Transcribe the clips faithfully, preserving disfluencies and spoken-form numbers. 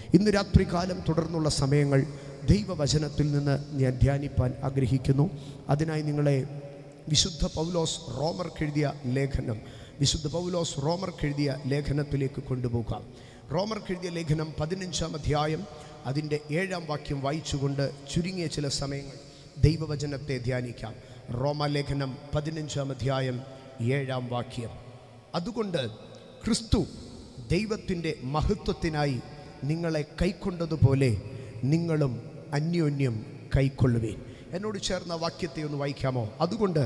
ഇന്ന് രാത്രികാലം തുടർന്നുള്ള സമയങ്ങൾ ദൈവവചനത്തിൽ നിന്ന് ഞാൻ ധ്യാനിപ്പാൻ ആഗ്രഹിക്കുന്നു. അതിനായി നിങ്ങളെ വിശുദ്ധ പൗലോസ് റോമർക്കെഴുതിയ ലേഖനം വിശുദ്ധ പൗലോസ് റോമർക്കെഴുതിയ ലേഖനത്തിലേക്ക് കൊണ്ടുപോകാം. റോമർക്കെഴുതിയ ലേഖനം പതിനഞ്ചാം അധ്യായം അതിൻ്റെ ഏഴാം വാക്യം വായിച്ചുകൊണ്ട് ചുരുങ്ങിയ ചില സമയങ്ങൾ ദൈവവചനത്തെ ധ്യാനിക്കാം. റോമാലേഖനം പതിനഞ്ചാം അധ്യായം ഏഴാം വാക്യം. അതുകൊണ്ട് ക്രിസ്തു ദൈവത്തിൻ്റെ മഹത്വത്തിനായി നിങ്ങളെ കൈക്കൊണ്ടതുപോലെ നിങ്ങളും അന്യോന്യം കൈക്കൊള്ളുവീൻ. എന്നോട് ചേർന്ന വാക്യത്തെ ഒന്ന് വായിക്കാമോ? അതുകൊണ്ട്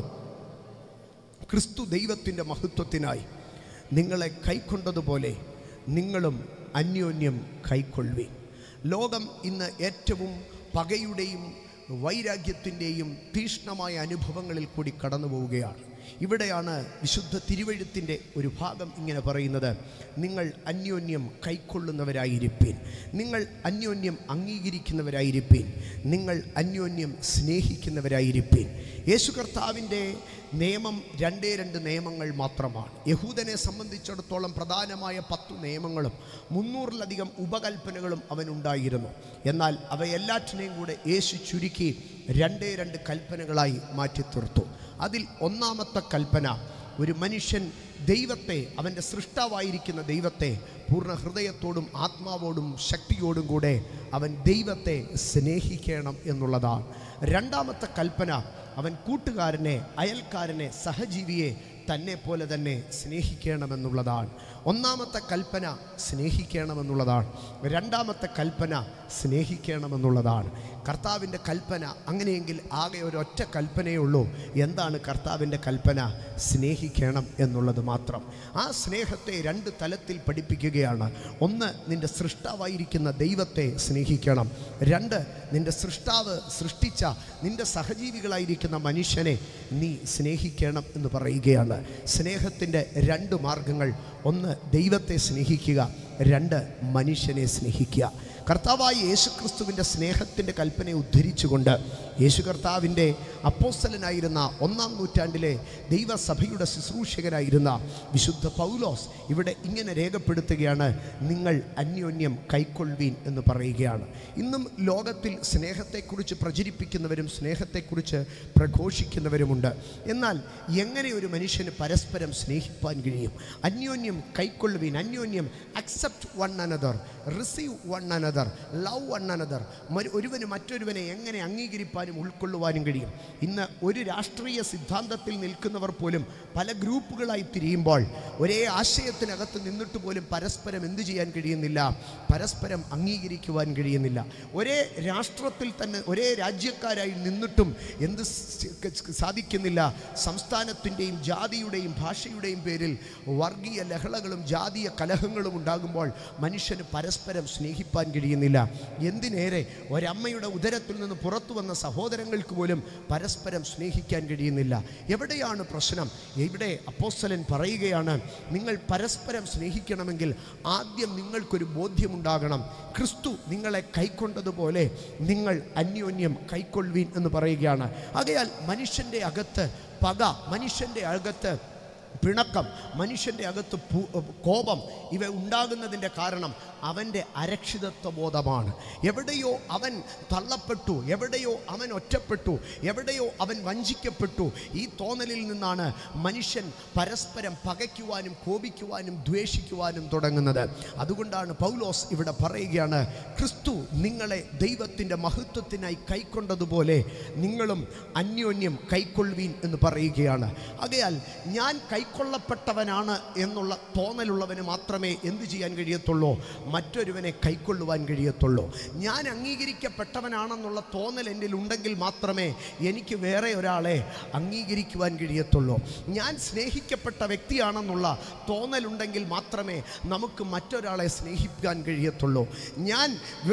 ക്രിസ്തു ദൈവത്തിൻ്റെ മഹത്വത്തിനായി നിങ്ങളെ കൈക്കൊണ്ടതുപോലെ നിങ്ങളും അന്യോന്യം കൈക്കൊള്ളുവീൻ. ലോകം ഇന്ന് ഏറ്റവും പകയുടെയും വൈരാഗ്യത്തിൻ്റെയും തീക്ഷ്ണമായ അനുഭവങ്ങളിൽ കൂടി കടന്നു പോവുകയാണ്. ഇവിടെയാണ് വിശുദ്ധ തിരുവെഴുത്തിൻ്റെ ഒരു ഭാഗം ഇങ്ങനെ പറയുന്നത്: നിങ്ങൾ അന്യോന്യം കൈക്കൊള്ളുന്നവരായിരിപ്പീൻ, നിങ്ങൾ അന്യോന്യം അംഗീകരിക്കുന്നവരായിരിപ്പീൻ, നിങ്ങൾ അന്യോന്യം സ്നേഹിക്കുന്നവരായിരിപ്പീൻ. യേശു കർത്താവിൻ്റെ നിയമം രണ്ടേ രണ്ട് നിയമങ്ങൾ മാത്രമാണ്. യഹൂദനെ സംബന്ധിച്ചിടത്തോളം പ്രധാനമായ പത്തു നിയമങ്ങളും മുന്നൂറിലധികം ഉപകൽപ്പനകളും അവനുണ്ടായിരുന്നു. എന്നാൽ അവയെല്ലാറ്റിനെയും കൂടെ യേശു ചുരുക്കി രണ്ടേ രണ്ട് കൽപ്പനകളായി മാറ്റിത്തീർത്തു. അതിൽ ഒന്നാമത്തെ കൽപ്പന, ഒരു മനുഷ്യൻ ദൈവത്തെ, അവൻ്റെ സൃഷ്ടാവായിരിക്കുന്ന ദൈവത്തെ പൂർണ്ണ ഹൃദയത്തോടും ആത്മാവോടും ശക്തിയോടും കൂടെ അവൻ ദൈവത്തെ സ്നേഹിക്കണം എന്നുള്ളതാണ്. രണ്ടാമത്തെ കൽപ്പന, അവൻ കൂട്ടുകാരനെ, അയൽക്കാരനെ, സഹജീവിയെ തന്നെ പോലെ തന്നെ സ്നേഹിക്കണമെന്നുള്ളതാണ്. ഒന്നാമത്തെ കൽപ്പന സ്നേഹിക്കണമെന്നുള്ളതാണ്. രണ്ടാമത്തെ കൽപ്പന സ്നേഹിക്കണമെന്നുള്ളതാണ്. കർത്താവിൻ്റെ കൽപ്പന അങ്ങനെയെങ്കിൽ ആകെ ഒരൊറ്റ കൽപ്പനയേ ഉള്ളൂ. എന്താണ് കർത്താവിൻ്റെ കൽപ്പന? സ്നേഹിക്കണം എന്നുള്ളത് മാത്രം. ആ സ്നേഹത്തെ രണ്ട് തലത്തിൽ പഠിപ്പിക്കുകയാണ്. ഒന്ന്, നിൻ്റെ സൃഷ്ടാവായിരിക്കുന്ന ദൈവത്തെ സ്നേഹിക്കണം. രണ്ട്, നിൻ്റെ സൃഷ്ടാവ് സൃഷ്ടിച്ച നിൻ്റെ സഹജീവികളായിരിക്കുന്ന മനുഷ്യനെ നീ സ്നേഹിക്കണം എന്ന് പറയുകയാണ്. സ്നേഹത്തിൻ്റെ രണ്ട് മാർഗങ്ങൾ: ഒന്ന് ദൈവത്തെ സ്നേഹിക്കുക, രണ്ട് മനുഷ്യനെ സ്നേഹിക്കുക. കർത്താവായ യേശുക്രിസ്തുവിൻ്റെ സ്നേഹത്തിൻ്റെ കൽപ്പനയെ ഉദ്ധരിച്ചുകൊണ്ട് യേശു കർത്താവിൻ്റെ അപ്പോസ്തലനായിരുന്ന ഒന്നാം നൂറ്റാണ്ടിലെ ദൈവസഭയുടെ ശുശ്രൂഷകനായിരുന്ന വിശുദ്ധ പൗലോസ് ഇവിടെ ഇങ്ങനെ രേഖപ്പെടുത്തുകയാണ്: നിങ്ങൾ അന്യോന്യം കൈക്കൊള്ളുവീൻ എന്ന് പറയുകയാണ്. ഇന്നും ലോകത്തിൽ സ്നേഹത്തെക്കുറിച്ച് പ്രചരിപ്പിക്കുന്നവരും സ്നേഹത്തെക്കുറിച്ച് പ്രഘോഷിക്കുന്നവരുമുണ്ട്. എന്നാൽ എങ്ങനെ ഒരു മനുഷ്യന് പരസ്പരം സ്നേഹിപ്പാൻ കഴിയും? അന്യോന്യം കൈക്കൊള്ളുവീൻ, അന്യോന്യം accept one another, receive one another, love one another. ഒരുവന് മറ്റൊരുവനെ എങ്ങനെ അംഗീകരിപ്പാനും ഉൾക്കൊള്ളുവാനും കഴിയും? ഇന്ന് ഒരു രാഷ്ട്രീയ സിദ്ധാന്തത്തിൽ നിൽക്കുന്നവർ പോലും പല ഗ്രൂപ്പുകളായി തിരിയുമ്പോൾ ഒരേ ആശയത്തിനകത്ത് നിന്നിട്ട് പോലും പരസ്പരം എന്തു ചെയ്യാൻ കഴിയുന്നില്ല? പരസ്പരം അംഗീകരിക്കുവാൻ കഴിയുന്നില്ല. ഒരേ രാഷ്ട്രത്തിൽ തന്നെ ഒരേ രാജ്യക്കാരായി നിന്നിട്ടും എന്ത് സാധിക്കുന്നില്ല? സംസ്ഥാനത്തിൻ്റെയും ജാതിയുടെയും ഭാഷയുടെയും പേരിൽ വർഗീയ ലഹളകളും ജാതീയ കലഹങ്ങളും ഉണ്ടാകുമ്പോൾ മനുഷ്യന് പരസ്പരം സ്നേഹിപ്പാൻ കഴിയുന്നില്ല. എന്തിനേറെ ഒരമ്മയുടെ ഉദരത്തിൽ നിന്ന് പുറത്തു വന്ന സഹോദരങ്ങൾക്ക് പോലും പരസ്പരം സ്നേഹിക്കാൻ കഴിയുന്നില്ല. എവിടെയാണ് പ്രശ്നം? ഇവിടെ അപ്പോസ്തലൻ പറയുകയാണ്, നിങ്ങൾ പരസ്പരം സ്നേഹിക്കണമെങ്കിൽ ആദ്യം നിങ്ങൾക്കൊരു ബോധ്യമുണ്ടാകണം. ക്രിസ്തു നിങ്ങളെ കൈക്കൊണ്ടതുപോലെ നിങ്ങൾ അന്യോന്യം കൈക്കൊള്ളുവീൻ എന്ന് പറയുകയാണ്. ആകയാൽ മനുഷ്യൻ്റെ അകത്ത് പക, മനുഷ്യൻ്റെ അകത്ത് പിണക്കം, മനുഷ്യൻ്റെ അകത്ത് കോപം, ഇവ ഉണ്ടാകുന്നതിൻ്റെ കാരണം അവൻ്റെ അരക്ഷിതത്വ ബോധമാണ്. എവിടെയോ അവൻ തള്ളപ്പെട്ടു, എവിടെയോ അവൻ ഒറ്റപ്പെട്ടു, എവിടെയോ അവൻ വഞ്ചിക്കപ്പെട്ടു. ഈ തോന്നലിൽ നിന്നാണ് മനുഷ്യൻ പരസ്പരം പകയ്ക്കുവാനും കോപിക്കുവാനും ദ്വേഷിക്കുവാനും തുടങ്ങുന്നത്. അതുകൊണ്ടാണ് പൗലോസ് ഇവിടെ പറയുകയാണ്, ക്രിസ്തു നിങ്ങളെ ദൈവത്തിൻ്റെ മഹത്വത്തിനായി കൈക്കൊണ്ടതുപോലെ നിങ്ങളും അന്യോന്യം കൈക്കൊള്ളുവീൻ എന്ന് പറയുകയാണ്. ആകയാൽ ഞാൻ കൈക്കൊള്ളപ്പെട്ടവനാണ് എന്നുള്ള തോന്നലുള്ളവന് മാത്രമേ എന്തു ചെയ്യാൻ കഴിയത്തുള്ളൂ? മറ്റൊരുവനെ കൈക്കൊള്ളുവാൻ കഴിയത്തുള്ളൂ. ഞാൻ അംഗീകരിക്കപ്പെട്ടവനാണെന്നുള്ള തോന്നൽ എന്നിൽ ഉണ്ടെങ്കിൽ മാത്രമേ എനിക്ക് വേറെ ഒരാളെ അംഗീകരിക്കുവാൻ കഴിയത്തുള്ളൂ. ഞാൻ സ്നേഹിക്കപ്പെട്ട വ്യക്തിയാണെന്നുള്ള തോന്നലുണ്ടെങ്കിൽ മാത്രമേ നമുക്ക് മറ്റൊരാളെ സ്നേഹിക്കാൻ കഴിയത്തുള്ളൂ. ഞാൻ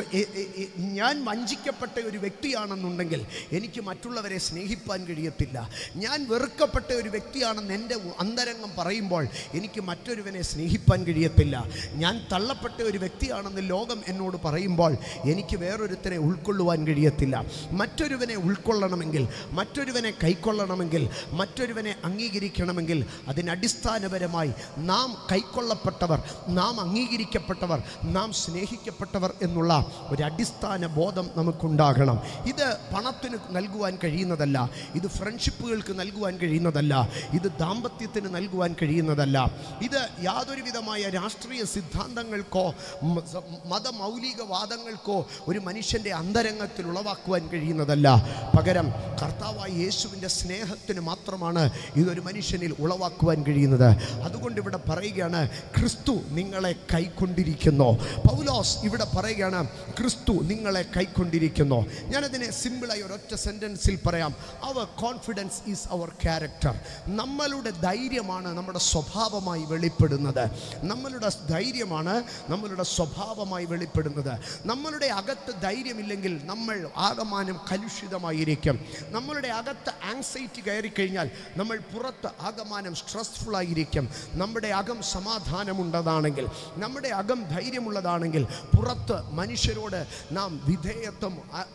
ഞാൻ വഞ്ചിക്കപ്പെട്ട ഒരു വ്യക്തിയാണെന്നുണ്ടെങ്കിൽ എനിക്ക് മറ്റുള്ളവരെ സ്നേഹിപ്പാൻ കഴിയത്തില്ല. ഞാൻ വെറുക്കപ്പെട്ട ഒരു വ്യക്തിയാണെന്ന് എൻ്റെ അന്തരംഗം പറയുമ്പോൾ എനിക്ക് മറ്റൊരുവനെ സ്നേഹിപ്പാൻ കഴിയത്തില്ല. ഞാൻ തള്ളപ്പെട്ട ഒരു വ്യക്തിയാണെന്ന് ലോകം എന്നോട് പറയുമ്പോൾ എനിക്ക് വേറൊരുത്തനെ ഉൾക്കൊള്ളുവാൻ കഴിയത്തില്ല. മറ്റൊരുവനെ ഉൾക്കൊള്ളണമെങ്കിൽ, മറ്റൊരുവനെ കൈക്കൊള്ളണമെങ്കിൽ, മറ്റൊരുവനെ അംഗീകരിക്കണമെങ്കിൽ അതിനടിസ്ഥാനപരമായി നാം കൈക്കൊള്ളപ്പെട്ടവർ, നാം അംഗീകരിക്കപ്പെട്ടവർ, നാം സ്നേഹിക്കപ്പെട്ടവർ എന്നുള്ള ഒരു അടിസ്ഥാന ബോധം നമുക്കുണ്ടാകണം. ഇത് പണത്തിന് നൽകുവാൻ കഴിയുന്നതല്ല, ഇത് ഫ്രണ്ട്ഷിപ്പുകൾക്ക് നൽകുവാൻ കഴിയുന്നതല്ല, ഇത് ദാമ്പത്യത്തിന് നൽകുവാൻ കഴിയുന്നതല്ല, ഇത് യാതൊരു വിധമായ രാഷ്ട്രീയ സിദ്ധാന്തങ്ങൾക്കോ മതമൗലികവാദങ്ങൾക്കോ ഒരു മനുഷ്യൻ്റെ അന്തരംഗത്തിൽ ഉളവാക്കുവാൻ കഴിയുന്നതല്ല. പകരം കർത്താവായ യേശുവിൻ്റെ സ്നേഹത്തിന് മാത്രമാണ് ഇതൊരു മനുഷ്യനിൽ ഉളവാക്കുവാൻ കഴിയുന്നത്. അതുകൊണ്ട് ഇവിടെ പറയുകയാണ്, ക്രിസ്തു നിങ്ങളെ കൈക്കൊണ്ടിരിക്കുന്നു. പൗലോസ് ഇവിടെ പറയുകയാണ്, ക്രിസ്തു നിങ്ങളെ കൈക്കൊണ്ടിരിക്കുന്നു. ഞാനതിനെ സിമ്പിളായി ഒരൊറ്റ സെൻറ്റൻസിൽ പറയാം, our confidence is our character. നമ്മളുടെ ധൈര്യമാണ് നമ്മുടെ സ്വഭാവമായി വെളിപ്പെടുന്നത്. നമ്മളുടെ ധൈര്യമാണ് നമ്മളുടെ സ്വഭാവമായി വെളിപ്പെടുന്നത്. നമ്മളുടെ അകത്ത് ധൈര്യമില്ലെങ്കിൽ നമ്മൾ ആകമാനം കലുഷിതമായിരിക്കും. നമ്മളുടെ അകത്ത് ആങ്സൈറ്റി കയറിക്കഴിഞ്ഞാൽ നമ്മൾ പുറത്ത് ആകമാനം സ്ട്രെസ്ഫുൾ ആയിരിക്കും. നമ്മുടെ അകം സമാധാനമുള്ളതാണെങ്കിൽ, നമ്മുടെ അകം ധൈര്യമുള്ളതാണെങ്കിൽ പുറത്ത് മനുഷ്യരോട് നാം വിധേയത്വം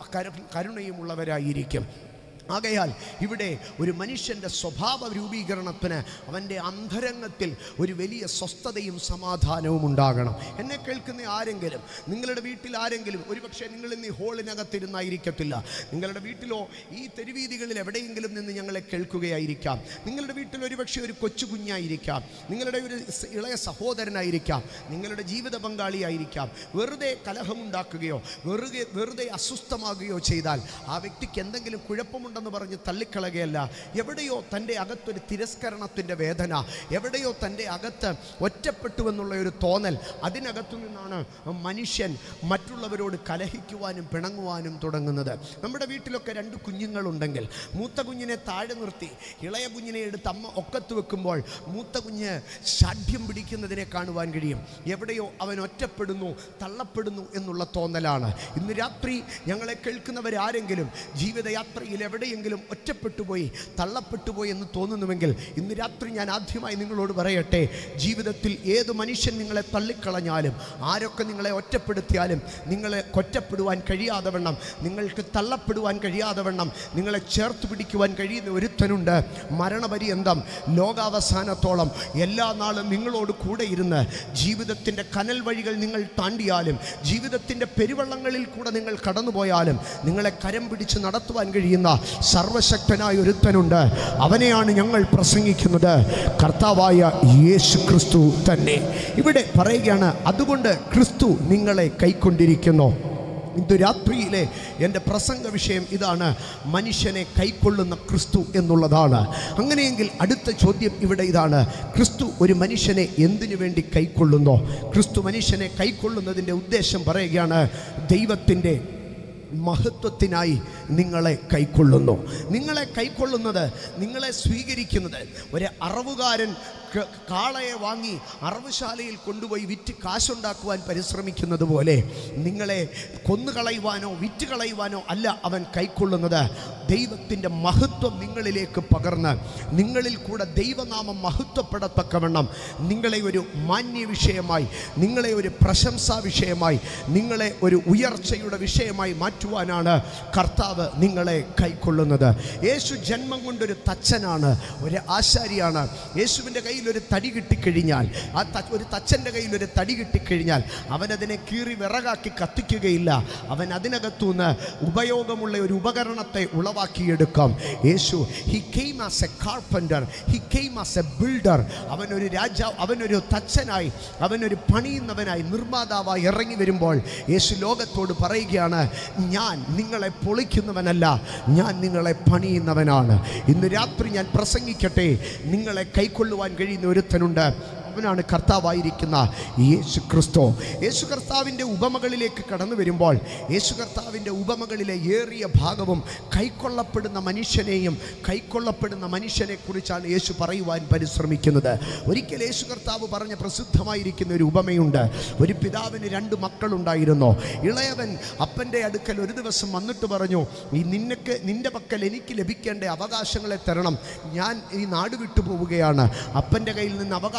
കരുണയും ഉള്ളവരായിരിക്കും. ആകയാൽ ഇവിടെ ഒരു മനുഷ്യൻ്റെ സ്വഭാവ രൂപീകരണത്തിന് അവൻ്റെ അന്തരംഗത്തിൽ ഒരു വലിയ സ്വസ്ഥതയും സമാധാനവും ഉണ്ടാകണം. എന്നെ കേൾക്കുന്ന ആരെങ്കിലും, നിങ്ങളുടെ വീട്ടിൽ ആരെങ്കിലും, ഒരുപക്ഷെ നിങ്ങൾ ഇന്ന് ഈ ഹോളിനകത്തിരുന്നായിരിക്കത്തില്ല, നിങ്ങളുടെ വീട്ടിലോ ഈ തെരുവീതികളിൽ എവിടെയെങ്കിലും നിന്ന് ഞങ്ങളെ കേൾക്കുകയായിരിക്കാം. നിങ്ങളുടെ വീട്ടിൽ ഒരുപക്ഷെ ഒരു കൊച്ചു കുഞ്ഞായിരിക്കാം, നിങ്ങളുടെ ഒരു ഇളയ സഹോദരനായിരിക്കാം, നിങ്ങളുടെ ജീവിത പങ്കാളിയായിരിക്കാം. വെറുതെ കലഹമുണ്ടാക്കുകയോ വെറുതെ വെറുതെ അസ്വസ്ഥമാകുകയോ ചെയ്താൽ ആ വ്യക്തിക്ക് എന്തെങ്കിലും കുഴപ്പമുണ്ട് െന്ന് പറഞ്ഞ് തള്ളിക്കളയുകയല്ല. എവിടെയോ തൻ്റെ അകത്തൊരു തിരസ്കരണത്തിൻ്റെ വേദന, എവിടെയോ തൻ്റെ അകത്ത് ഒറ്റപ്പെട്ടു എന്നുള്ള ഒരു തോന്നൽ, അതിനകത്തു നിന്നാണ് മനുഷ്യൻ മറ്റുള്ളവരോട് കലഹിക്കുവാനും പിണങ്ങുവാനും തുടങ്ങുന്നത്. നമ്മുടെ വീട്ടിലൊക്കെ രണ്ട് കുഞ്ഞുങ്ങളുണ്ടെങ്കിൽ മൂത്ത കുഞ്ഞിനെ താഴെ നിർത്തി ഇളയ കുഞ്ഞിനെ എടുത്ത് അമ്മ ഒക്കത്ത് വെക്കുമ്പോൾ മൂത്ത കുഞ്ഞ് ശാഠ്യം പിടിക്കുന്നതിനെ കാണുവാൻ കഴിയും. എവിടെയോ അവൻ ഒറ്റപ്പെടുന്നു, തള്ളപ്പെടുന്നു എന്നുള്ള തോന്നലാണ്. ഇന്ന് രാത്രി ഞങ്ങളെ കേൾക്കുന്നവരാരെങ്കിലും ജീവിതയാത്രയിൽ എവിടെ എങ്കിലും ഒറ്റപ്പെട്ടുപോയി, തള്ളപ്പെട്ടുപോയി എന്ന് തോന്നുന്നുവെങ്കിൽ ഇന്ന് രാത്രി ഞാൻ ആദ്യമായി നിങ്ങളോട് പറയട്ടെ, ജീവിതത്തിൽ ഏത് മനുഷ്യൻ നിങ്ങളെ തള്ളിക്കളഞ്ഞാലും, ആരൊക്കെ നിങ്ങളെ ഒറ്റപ്പെടുത്തിയാലും, നിങ്ങളെ ഒറ്റപ്പെടുവാൻ കഴിയാതെ വണ്ണം, നിങ്ങൾക്ക് തള്ളപ്പെടുവാൻ കഴിയാതെ വണ്ണം നിങ്ങളെ ചേർത്ത് പിടിക്കുവാൻ കഴിയുന്ന ഒരുത്തനുണ്ട്. മരണപര്യന്തം, ലോകാവസാനത്തോളം എല്ലാ നാളും നിങ്ങളോട് കൂടെ ഇരുന്ന് ജീവിതത്തിൻ്റെ കനൽ വഴികൾ നിങ്ങൾ താണ്ടിയാലും, ജീവിതത്തിൻ്റെ പെരുവള്ളങ്ങളിൽ കൂടെ നിങ്ങൾ കടന്നുപോയാലും നിങ്ങളെ കരം പിടിച്ച് നടത്തുവാൻ കഴിയുന്ന സർവശക്തനായ ഒരുത്തനുണ്ട്. അവനെയാണ് ഞങ്ങൾ പ്രസംഗിക്കുന്നത്, കർത്താവായ യേശു ക്രിസ്തു തന്നെ. ഇവിടെ പറയുകയാണ്, അതുകൊണ്ട് ക്രിസ്തു നിങ്ങളെ കൈക്കൊണ്ടിരിക്കുന്നു. ഇന്ന് രാത്രിയിലെ എൻ്റെ പ്രസംഗ വിഷയം ഇതാണ്, മനുഷ്യനെ കൈക്കൊള്ളുന്ന ക്രിസ്തു എന്നുള്ളതാണ്. അങ്ങനെയെങ്കിൽ അടുത്ത ചോദ്യം ഇവിടെ ഇതാണ്, ക്രിസ്തു ഒരു മനുഷ്യനെ എന്തിനു വേണ്ടി കൈക്കൊള്ളുന്നു? ക്രിസ്തു മനുഷ്യനെ കൈക്കൊള്ളുന്നതിൻ്റെ ഉദ്ദേശം പറയുകയാണ്, ദൈവത്തിൻ്റെ മഹത്വത്തിനായി നിങ്ങളെ കൈക്കൊള്ളുന്നു. നിങ്ങളെ കൈക്കൊള്ളുന്നത്, നിങ്ങളെ സ്വീകരിക്കുന്നത് ഒരു അറവുകാരൻ കാളയെ വാങ്ങി അറവുശാലയിൽ കൊണ്ടുപോയി വിറ്റ് കാശുണ്ടാക്കുവാൻ പരിശ്രമിക്കുന്നത് പോലെ നിങ്ങളെ കൊന്നുകളയുവാനോ വിറ്റ് കളയുവാനോ അല്ല അവൻ കൈക്കൊള്ളുന്നത്. ദൈവത്തിൻ്റെ മഹത്വം നിങ്ങളിലേക്ക് പകർന്ന് നിങ്ങളിൽ കൂടെ ദൈവനാമം മഹത്വപ്പെടത്തക്കവണ്ണം നിങ്ങളെ ഒരു മാന്യ വിഷയമായി, നിങ്ങളെ ഒരു പ്രശംസാ വിഷയമായി, നിങ്ങളെ ഒരു ഉയർച്ചയുടെ വിഷയമായി മാറ്റുവാനാണ് കർത്താവ് നിങ്ങളെ കൈക്കൊള്ളുന്നത്. യേശു ജന്മം കൊണ്ടൊരു തച്ചനാണ്, ഒരു ആശാരിയാണ്. യേശുവിൻ്റെ കയ്യിൽ ഒരു തടി കിട്ടിക്കഴിഞ്ഞാൽ, ആ ഒരു തച്ചൻ്റെ കയ്യിൽ ഒരു തടി കിട്ടിക്കഴിഞ്ഞാൽ അവനതിനെ കീറി വിറകാക്കി കത്തിക്കുകയില്ല. അവൻ അതിനകത്തുനിന്ന് ഉപയോഗമുള്ള ഒരു ഉപകരണത്തെ ഉളവാക്കിയെടുക്കാം. Yesu he came as a carpenter, he came as a builder. അവനൊരു രാജാവ്, അവനൊരു തച്ചനായി, അവനൊരു പണിയുന്നവനായി, നിർമ്മാതാവായി ഇറങ്ങി വരുമ്പോൾ യേശു ലോകത്തോട് പറയുകയാണ്, ഞാൻ നിങ്ങളെ പൊളിക്കുന്നവനല്ല, ഞാൻ നിങ്ങളെ പണിയുന്നവനാണ്. ഇന്ന് രാത്രി ഞാൻ പ്രസംഗിക്കട്ടെ, നിങ്ങളെ കൈക്കൊള്ളുവാൻ കഴിയുന്ന ഒരുത്തനുണ്ട്. അവനാണ് കർത്താവായിരിക്കുന്ന യേശു ക്രിസ്തു. യേശു കർത്താവിൻ്റെ ഉപമകളിലേക്ക് കടന്നു വരുമ്പോൾ യേശു കർത്താവിൻ്റെ ഉപമകളിലെ ഏറിയ ഭാഗവും കൈക്കൊള്ളപ്പെടുന്ന മനുഷ്യനെയും കൈക്കൊള്ളപ്പെടുന്ന മനുഷ്യനെക്കുറിച്ചാണ് യേശു പറയുവാൻ പരിശ്രമിക്കുന്നത്. ഒരിക്കൽ യേശു കർത്താവ് പറഞ്ഞ പ്രസിദ്ധമായിരിക്കുന്ന ഒരു ഉപമയുണ്ട്. ഒരു പിതാവിന് രണ്ട് മക്കളുണ്ടായിരുന്നു. ഇളയവൻ അപ്പൻ്റെ അടുക്കൽ ഒരു ദിവസം വന്നിട്ട് പറഞ്ഞു, ഈ നിനക്ക് നിൻ്റെ പക്കൽ എനിക്ക് ലഭിക്കേണ്ട അവകാശങ്ങളെ തരണം, ഞാൻ ഈ നാട് വിട്ടു പോവുകയാണ്. അപ്പൻ്റെ കയ്യിൽ നിന്ന് അവകാശങ്ങൾ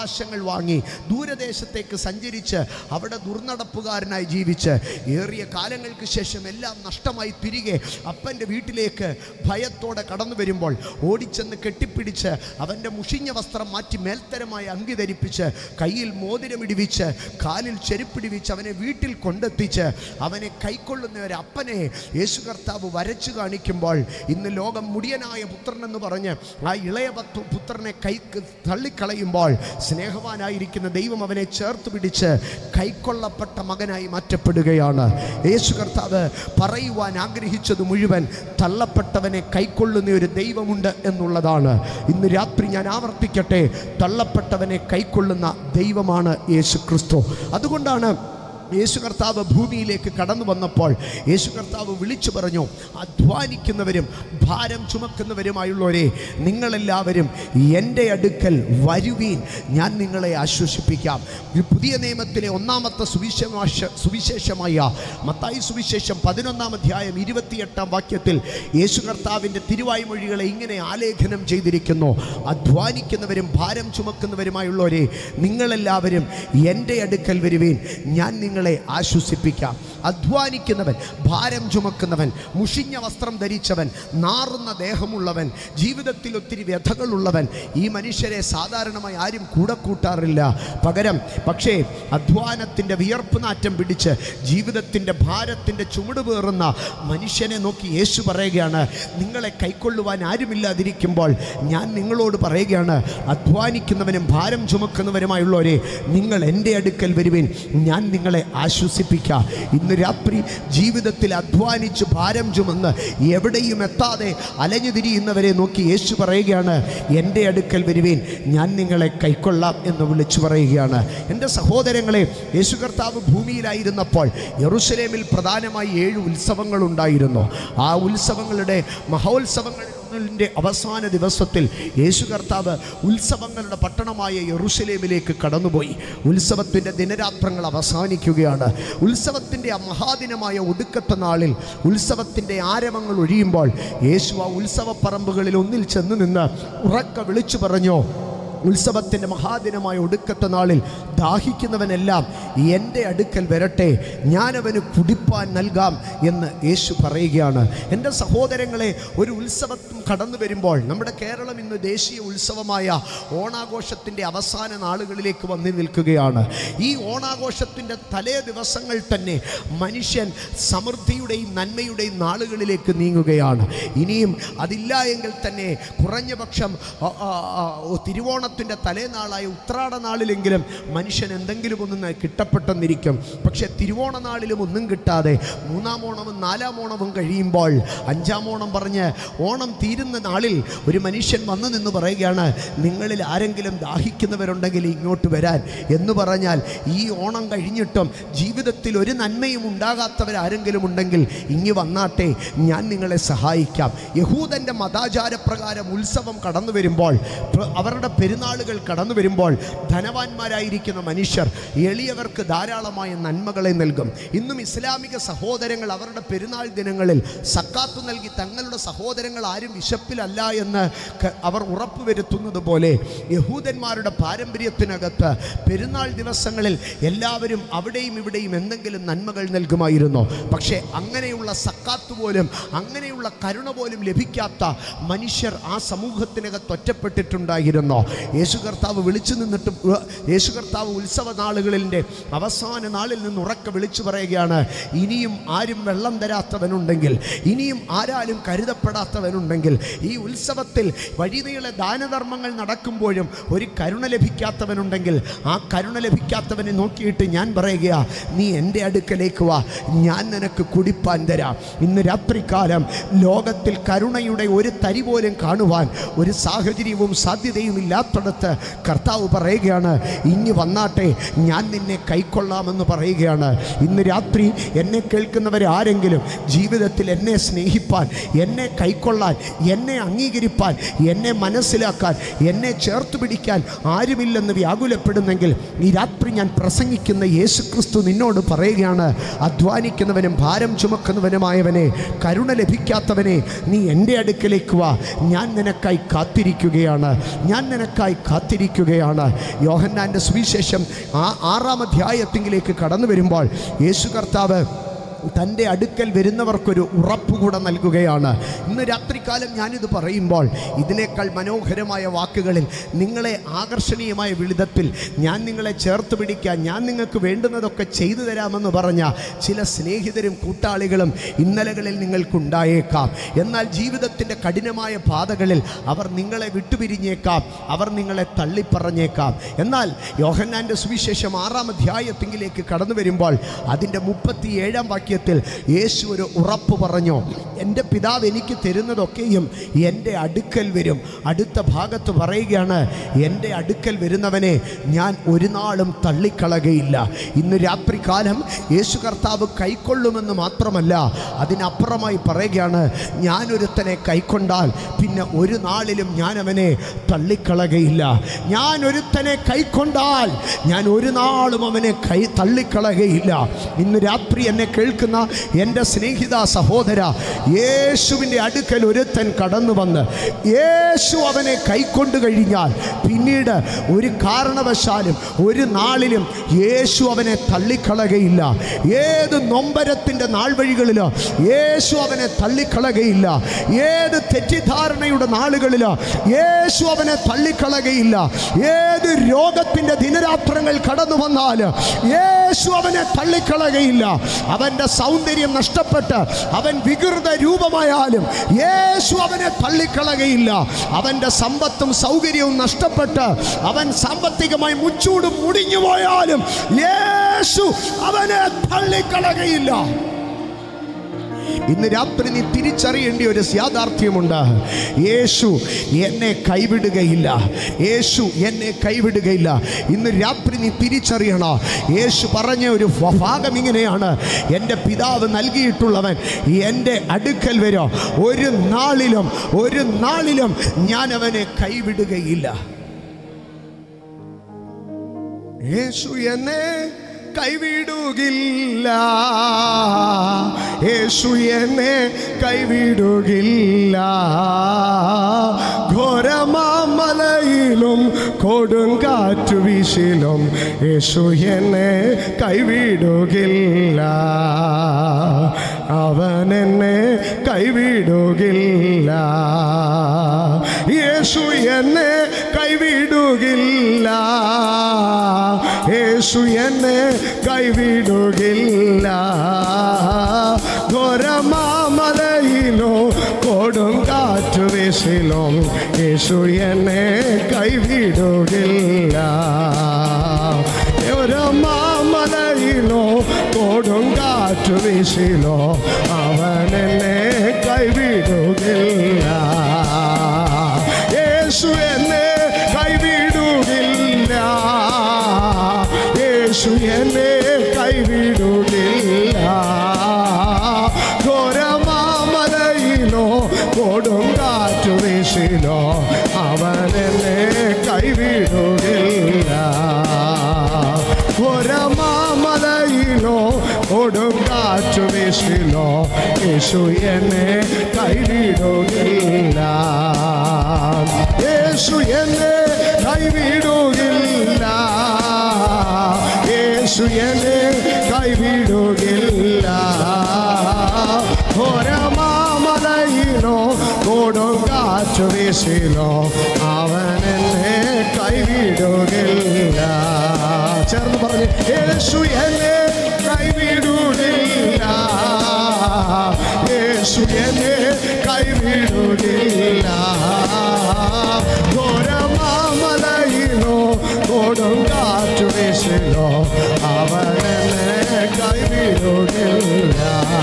വാങ്ങി ദൂരദേശത്തേക്ക് സഞ്ചരിച്ച് അവിടെ ദുർനടപ്പുകാരനായി ജീവിച്ച് ഏറിയ കാലങ്ങൾക്ക് ശേഷം എല്ലാം നഷ്ടമായി തിരികെ അപ്പൻ്റെ വീട്ടിലേക്ക് ഭയത്തോടെ കടന്നു വരുമ്പോൾ ഓടിച്ചെന്ന് കെട്ടിപ്പിടിച്ച് അവൻ്റെ മുഷിഞ്ഞ വസ്ത്രം മാറ്റി മേൽത്തരമായി അങ്കി ധരിപ്പിച്ച് കയ്യിൽ മോതിരമിടിവിച്ച് കാലിൽ ചെരുപ്പിടിവിച്ച് അവനെ വീട്ടിൽ കൊണ്ടെത്തിച്ച് അവനെ കൈക്കൊള്ളുന്നവരെ അപ്പനെ യേശു കർത്താവ് വരച്ചു കാണിക്കുമ്പോൾ ഇന്ന് ലോകം മുടിയനായ പുത്രൻ എന്ന് പറഞ്ഞ് ആ ഇളയ പുത്രനെ കൈ തള്ളിക്കളയുമ്പോൾ സ്നേഹവാനായിരിക്കുന്ന ദൈവം അവനെ ചേർത്ത് പിടിച്ച് കൈക്കൊള്ളപ്പെട്ട മകനായി മാറ്റപ്പെടുകയാണ്. യേശു കർത്താവ് പറയുവാൻ ആഗ്രഹിച്ചത് മുഴുവൻ തള്ളപ്പെട്ടവനെ കൈക്കൊള്ളുന്ന ഒരു ദൈവമുണ്ട് എന്നുള്ളതാണ്. ഇന്ന് രാത്രി ഞാൻ ആവർത്തിക്കട്ടെ, തള്ളപ്പെട്ടവനെ കൈക്കൊള്ളുന്ന ദൈവമാണ് യേശു ക്രിസ്തു. അതുകൊണ്ടാണ് യേശു കർത്താവ് ഭൂമിയിലേക്ക് കടന്നു വന്നപ്പോൾ യേശു കർത്താവ് വിളിച്ചു പറഞ്ഞു, അധ്വാനിക്കുന്നവരും ഭാരം ചുമക്കുന്നവരുമായുള്ളവരെ നിങ്ങളെല്ലാവരും എൻ്റെ അടുക്കൽ വരുവീൻ, ഞാൻ നിങ്ങളെ ആശ്വസിപ്പിക്കാം. പുതിയ നിയമത്തിലെ ഒന്നാമത്തെ സുവിശേഷ സുവിശേഷമായ മത്തായി സുവിശേഷം പതിനൊന്നാം അധ്യായം ഇരുപത്തിയെട്ടാം വാക്യത്തിൽ യേശു കർത്താവിൻ്റെ തിരുവായ്മൊഴികളെ ഇങ്ങനെ ആലേഖനം ചെയ്തിരിക്കുന്നു, അധ്വാനിക്കുന്നവരും ഭാരം ചുമക്കുന്നവരുമായുള്ളവരെ നിങ്ങളെല്ലാവരും എൻ്റെ അടുക്കൽ വരുവീൻ, ഞാൻ നിങ്ങളെ ആശ്വസിപ്പിക്കാം. അധ്വാനിക്കുന്നവൻ, ഭാരം ചുമക്കുന്നവൻ, മുഷിഞ്ഞ വസ്ത്രം ധരിച്ചവൻ, നാറുന്ന ദേഹമുള്ളവൻ, ജീവിതത്തിൽ ഒത്തിരി വ്യഥകളുള്ളവൻ, ഈ മനുഷ്യരെ സാധാരണമായി ആരും കൂടെ കൂട്ടാറില്ല. പകരം പക്ഷേ അധ്വാനത്തിൻ്റെ വിയർപ്പ് നാറ്റം പിടിച്ച് ജീവിതത്തിൻ്റെ ഭാരത്തിൻ്റെ ചുമട് പേറുന്ന മനുഷ്യനെ നോക്കി യേശു പറയുകയാണ്, നിങ്ങളെ കൈക്കൊള്ളുവാൻ ആരുമില്ലാതിരിക്കുമ്പോൾ ഞാൻ നിങ്ങളോട് പറയുകയാണ്, അധ്വാനിക്കുന്നവനും ഭാരം ചുമക്കുന്നവരുമായുള്ളവരെ നിങ്ങൾ എൻ്റെ അടുക്കൽ വരുവിൻ, ഞാൻ നിങ്ങളെ ആശ്വസിപ്പിക്കാം. ഇന്ന് രാത്രി ജീവിതത്തിൽ അധ്വാനിച്ച് ഭാരം ചുമന്ന് എവിടെയും എത്താതെ അലഞ്ഞു തിരിയുന്നവരെ നോക്കി യേശു പറയുകയാണ്, എൻ്റെ അടുക്കൽ വരുവീൻ, ഞാൻ നിങ്ങളെ കൈക്കൊള്ളാം എന്ന് വിളിച്ചു പറയുകയാണ്. എൻ്റെ സഹോദരങ്ങളെ, യേശു കർത്താവ് ഭൂമിയിലായിരുന്നപ്പോൾ യെരൂശലേമിൽ പ്രധാനമായി ഏഴ് ഉത്സവങ്ങളുണ്ടായിരുന്നു. ആ ഉത്സവങ്ങളുടെ മഹോത്സവങ്ങളിൽ ിൻ്റെ അവസാന ദിവസത്തിൽ യേശു കർത്താവ് ഉത്സവങ്ങളുടെ പട്ടണമായ യെരൂശലേമിലേക്ക് കടന്നുപോയി. ഉത്സവത്തിൻ്റെ ദിനരാത്രങ്ങൾ അവസാനിക്കുകയാണ്. ഉത്സവത്തിൻ്റെ ആ മഹാദിനമായ ഒടുക്കത്തെ നാളിൽ ഉത്സവത്തിൻ്റെ ആരവങ്ങൾ ഒഴിയുമ്പോൾ യേശു ആ ഉത്സവപ്പറമ്പുകളിൽ ഒന്നിൽ ചെന്ന് നിന്ന് ഉറക്കെ വിളിച്ചു പറഞ്ഞു, ഉത്സവത്തിൻ്റെ മഹാദിനമായ ഒടുക്കത്തെ നാളിൽ ദാഹിക്കുന്നവനെല്ലാം എൻ്റെ അടുക്കൽ വരട്ടെ, ഞാനവന് കുടിപ്പാൻ നൽകാം എന്ന് യേശു പറയുകയാണ്. എൻ്റെ സഹോദരങ്ങളെ, ഒരു ഉത്സവം കടന്നു വരുമ്പോൾ നമ്മുടെ കേരളം ഇന്ന് ദേശീയ ഉത്സവമായ ഓണാഘോഷത്തിൻ്റെ അവസാന നാളുകളിലേക്ക് വന്നു നിൽക്കുകയാണ്. ഈ ഓണാഘോഷത്തിൻ്റെ തലേ ദിവസങ്ങൾ തന്നെ മനുഷ്യൻ സമൃദ്ധിയുടെയും നന്മയുടെയും നാളുകളിലേക്ക് നീങ്ങുകയാണ്. ഇനിയും അതില്ല എങ്കിൽ തന്നെ കുറഞ്ഞപക്ഷം തിരുവോണത്തിൻ്റെ തലേനാളായ ഉത്രാട നാളിലെങ്കിലും മനുഷ്യൻ എന്തെങ്കിലും ഒന്ന് കിട്ടപ്പെട്ടെന്നിരിക്കും. പക്ഷേ തിരുവോണ നാളിലും ഒന്നും കിട്ടാതെ മൂന്നാം ഓണവും നാലാം ഓണവും കഴിയുമ്പോൾ അഞ്ചാം ഓണം പറഞ്ഞ് ഓണം തീരുന്ന നാളിൽ ഒരു മനുഷ്യൻ വന്നു നിന്ന് പറയുകയാണ്, നിങ്ങളിൽ ആരെങ്കിലും ദാഹിക്കുന്നവരുണ്ടെങ്കിൽ ഇങ്ങോട്ട് വരാൻ എന്ന് പറഞ്ഞാൽ ഈ ഓണം കഴിഞ്ഞിട്ടും ജീവിതത്തിൽ ഒരു നന്മയും ഉണ്ടാകാത്തവരാരെങ്കിലും ഉണ്ടെങ്കിൽ ഇങ്ങ് വന്നാട്ടെ, ഞാൻ നിങ്ങളെ സഹായിക്കാം. യഹൂദൻ്റെ മതാചാരപ്രകാരം ഉത്സവം കടന്നു വരുമ്പോൾ, അവരുടെ പെരുന്നാളുകൾ കടന്നു വരുമ്പോൾ ധനവാന്മാരായിരിക്കുന്ന മനുഷ്യർ എളിയവർക്ക് ധാരാളമായ നന്മകളെ നൽകും. ഇന്നും ഇസ്ലാമിക സഹോദരങ്ങൾ അവരുടെ പെരുന്നാൾ ദിനങ്ങളിൽ സക്കാത്ത് നൽകി തങ്ങളുടെ സഹോദരങ്ങൾ ആരും വിശപ്പിലല്ല എന്ന് അവർ ഉറപ്പുവരുത്തുന്നത് പോലെ യഹൂദന്മാരുടെ പാരമ്പര്യത്തിനകത്ത് പെരുന്നാൾ ദിവസങ്ങളിൽ എല്ലാവരും അവിടെയും ഇവിടെയും എന്തെങ്കിലും നന്മകൾ നൽകുമായിരുന്നു. പക്ഷേ അങ്ങനെയുള്ള സക്കാത്ത് പോലും അങ്ങനെയുള്ള കരുണ പോലും ലഭിക്കാത്ത മനുഷ്യർ ആ സമൂഹത്തിനകത്ത് ഒറ്റപ്പെട്ടിട്ടുണ്ടായിരുന്നു. യേശു കർത്താവ് വിളിച്ചു നിന്നിട്ട് യേശു കർത്താവ് ഉത്സവ നാളുകളിൻ്റെ അവസാന നാളിൽ നിന്ന് ഉറക്കെ വിളിച്ചു പറയുകയാണ്, ഇനിയും ആരും വെള്ളം തരാത്തവനുണ്ടെങ്കിൽ, ഇനിയും ആരാലും കരുതപ്പെടാത്തവനുണ്ടെങ്കിൽ, ഈ ഉത്സവത്തിൽ വഴിനീളെ ദാനധർമ്മങ്ങൾ നടക്കുമ്പോഴും ഒരു കരുണ ലഭിക്കാത്തവനുണ്ടെങ്കിൽ, ആ കരുണ ലഭിക്കാത്തവനെ നോക്കിയിട്ട് ഞാൻ പറയുക, നീ എൻ്റെ അടുക്കലേക്ക് വാ, ഞാൻ നിനക്ക് കുടിപ്പാൻ തരാം. ഇന്ന് രാത്രികാലം ലോകത്തിൽ കരുണയുടെ ഒരു തരി പോലും കാണുവാൻ ഒരു സാഹചര്യവും സാധ്യതയും ഇല്ലാത്തടത്ത് കർത്താവ് പറയുകയാണ്, ഇനി വന്നാട്ടെ, ഞാൻ നിന്നെ കൈക്കൊള്ളാമെന്ന് പറയുകയാണ്. ഇന്ന് രാത്രി എന്നെ കേൾക്കുന്നവരാരെങ്കിലും ജീവിതത്തിൽ എന്നെ സ്നേഹിപ്പാൻ, എന്നെ കൈക്കൊള്ളാൻ, എന്നെ അംഗീകരിപ്പാൻ, എന്നെ മനസ്സിലാക്കാൻ, എന്നെ ചേർത്ത് പിടിക്കാൻ ആരുമില്ലെന്ന് വ്യാകുലപ്പെടുന്നെങ്കിൽ ഈ രാത്രി ഞാൻ പ്രസംഗിക്കുന്ന യേശു ക്രിസ്തു നിന്നോട് പറയുകയാണ്, അധ്വാനിക്കുന്നവനും ഭാരം ചുമക്കുന്നവനുമായവനെ, കരുണ ലഭിക്കാത്തവനെ, നീ എൻ്റെ അടുക്കലേക്ക് വാ, ഞാൻ നിനക്കായി കാത്തിരിക്കുകയാണ്, ഞാൻ നിനക്കായി നിനക്കായി കാത്തിരിക്കുകയാണ്. യോഹന്നാൻ്റെ സുവിശേഷം ആ ആറാം അധ്യായത്തിലേക്ക് കടന്നു വരുമ്പോൾ യേശു കർത്താവ് തൻ്റെ അടുക്കൽ വരുന്നവർക്കൊരു ഉറപ്പ് കൂടെ നൽകുകയാണ്. ഇന്ന് രാത്രികാലം ഞാനിത് പറയുമ്പോൾ ഇതിനേക്കാൾ മനോഹരമായ വാക്കുകളിൽ, നിങ്ങളെ ആകർഷണീയമായ വിളിതത്തിൽ ഞാൻ നിങ്ങളെ ചേർത്ത് പിടിക്കാൻ, ഞാൻ നിങ്ങൾക്ക് വേണ്ടുന്നതൊക്കെ ചെയ്തു തരാമെന്ന് പറഞ്ഞ ചില സ്നേഹിതരും കൂട്ടാളികളും ഇന്നലകളിൽ നിങ്ങൾക്കുണ്ടായേക്കാം. എന്നാൽ ജീവിതത്തിൻ്റെ കഠിനമായ പാതകളിൽ അവർ നിങ്ങളെ വിട്ടുപിരിഞ്ഞേക്കാം, അവർ നിങ്ങളെ തള്ളിപ്പറഞ്ഞേക്കാം. എന്നാൽ യോഹന്നാൻ്റെ സുവിശേഷം ആറാം അധ്യായത്തിലേക്ക് കടന്നു വരുമ്പോൾ അതിൻ്റെ മുപ്പത്തി ഏഴാം വാക്യത്തിൽ യേശു ഒരു ഉറപ്പ് പറഞ്ഞു. എൻ്റെ പിതാവ് എനിക്ക് തരുന്നതൊക്കെയും എൻ്റെ അടുക്കൽ വരും. അടുത്ത ഭാഗത്ത് പറയുകയാണ്, എൻ്റെ അടുക്കൽ വരുന്നവനെ ഞാൻ ഒരു നാളും തള്ളിക്കളകയില്ല. ഇന്ന് രാത്രികാലം യേശു കർത്താവ് കൈക്കൊള്ളുമെന്ന് മാത്രമല്ല, അതിനപ്പുറമായി പറയുകയാണ്, ഞാനൊരുത്തനെ കൈക്കൊണ്ടാൽ പിന്നെ ഒരു നാളിലും ഞാൻ അവനെ തള്ളിക്കളകയില്ല. ഞാൻ ഒരുത്തനെ കൈക്കൊണ്ടാൽ ഞാൻ ഒരു നാളും അവനെ കൈ തള്ളിക്കളകയില്ല. ഇന്ന് രാത്രി എന്നെ കേൾക്കുന്ന എൻ്റെ സ്നേഹിത സഹോദര, യേശുവിൻ്റെ അടുക്കൽ ഒരുത്തൻ കടന്നു വന്ന് യേശു അവനെ കൈക്കൊണ്ടു കഴിഞ്ഞാൽ പിന്നീട് ഒരു കാരണവശാലും ഒരു നാളിലും യേശു അവനെ തള്ളിക്കളകയില്ല. ഏത് നൊമ്പരത്തിൻ്റെ നാൾ വഴികളിലോ യേശു അവനെ തള്ളിക്കളകയില്ല. ഏത് തെറ്റിദ്ധാരണയുടെ നാളുകളിലോ യേശു അവനെ തള്ളിക്കളകയില്ല. ഏത് രോഗത്തിൻ്റെ ദിനരാത്രങ്ങൾ കടന്നു വന്നാൽ യേശു അവനെ തള്ളിക്കളകയില്ല. അവൻ്റെ സൗന്ദര്യം നഷ്ടപ്പെട്ട് അവൻ വികൃത രൂപമായാലും യേശു അവനെ തള്ളിക്കളകയില്ല. അവൻ്റെ സമ്പത്തും സൗകര്യവും നഷ്ടപ്പെട്ട് അവൻ സാമ്പത്തികമായി മുച്ചൂടും മുടിഞ്ഞു പോയാലും യേശു അവനെ തള്ളിക്കളകയില്ല. ഇന്ന് രാത്രി നീ തിരിച്ചറിയേണ്ട ഒരു യാഥാർത്ഥ്യമുണ്ട്. യേശു എന്നെ കൈവിടുകയില്ല. യേശു എന്നെ കൈവിടുകയില്ല. ഇന്ന് രാത്രി നീ തിരിച്ചറിയണം. യേശു പറഞ്ഞ ഒരു ഭാഗം ഇങ്ങനെയാണ്, എൻ്റെ പിതാവ് നൽകിയിട്ടുള്ളവൻ എൻ്റെ അടുക്കൽ വരോ, ഒരു നാളിലും ഒരു നാളിലും ഞാൻ അവനെ കൈവിടുകയില്ല. യേശു എന്നെ കൈവിടുകില്ല. യേശു എന്നെ കൈവിടുകില്ല. ഘോരമാമലയിലും കൊടുങ്കാറ്റു വീശിലും യേശു എന്നെ കൈവിടുകില്ല. അവൻ എന്നെ കൈവിടുകില്ല. യേശു എന്നെ കൈവിടുകില്ല. യേശു എന്നെ കൈവിടുകില്ല. ഘോരമാമലയിലോ കൊടുങ്കാറ്റു വീശിലും യേശു എന്നെ കൈവിടുകില്ല. ഘോരമാമലയിലോ കൊടുങ്കാറ്റു വീശിലോ അവൻ എന്നെ കൈവിടുകില്ല. യേശു എന്നെ കൈവിടുകില്ല. യേശു എന്നെ കൈവിടുകില്ല. ഘോരമാമലയിലോ കൊടുങ്കാറ്റു വീശിലോ അവൻ എന്നെ കൈവിടുകില്ല. ഘോരമാമലയിലോ കൊടുങ്കാറ്റു വീശിലോ യേശു എന്നെ കൈവിടുകില്ല. യേശു എന്നെ കൈവിടുകില്ല. യേശു എന്നെ കൈവിടുകില്ല. ഘോരമാമലയിലോ കൊടുങ്കാറ്റു വീശിലോ അവൻ എന്നെ കൈവിടുകില്ല. ചേർന്ന് പറഞ്ഞു, യേശു എന്നെ കൈവിടുകില്ല. യേശു എന്നെ കൈവിടുകില്ല. ഘോരമാമലയിലോ കൊടുങ്കാറ്റു വീശിലോ അവൻ എന്നെ കൈവിടുകില്ല.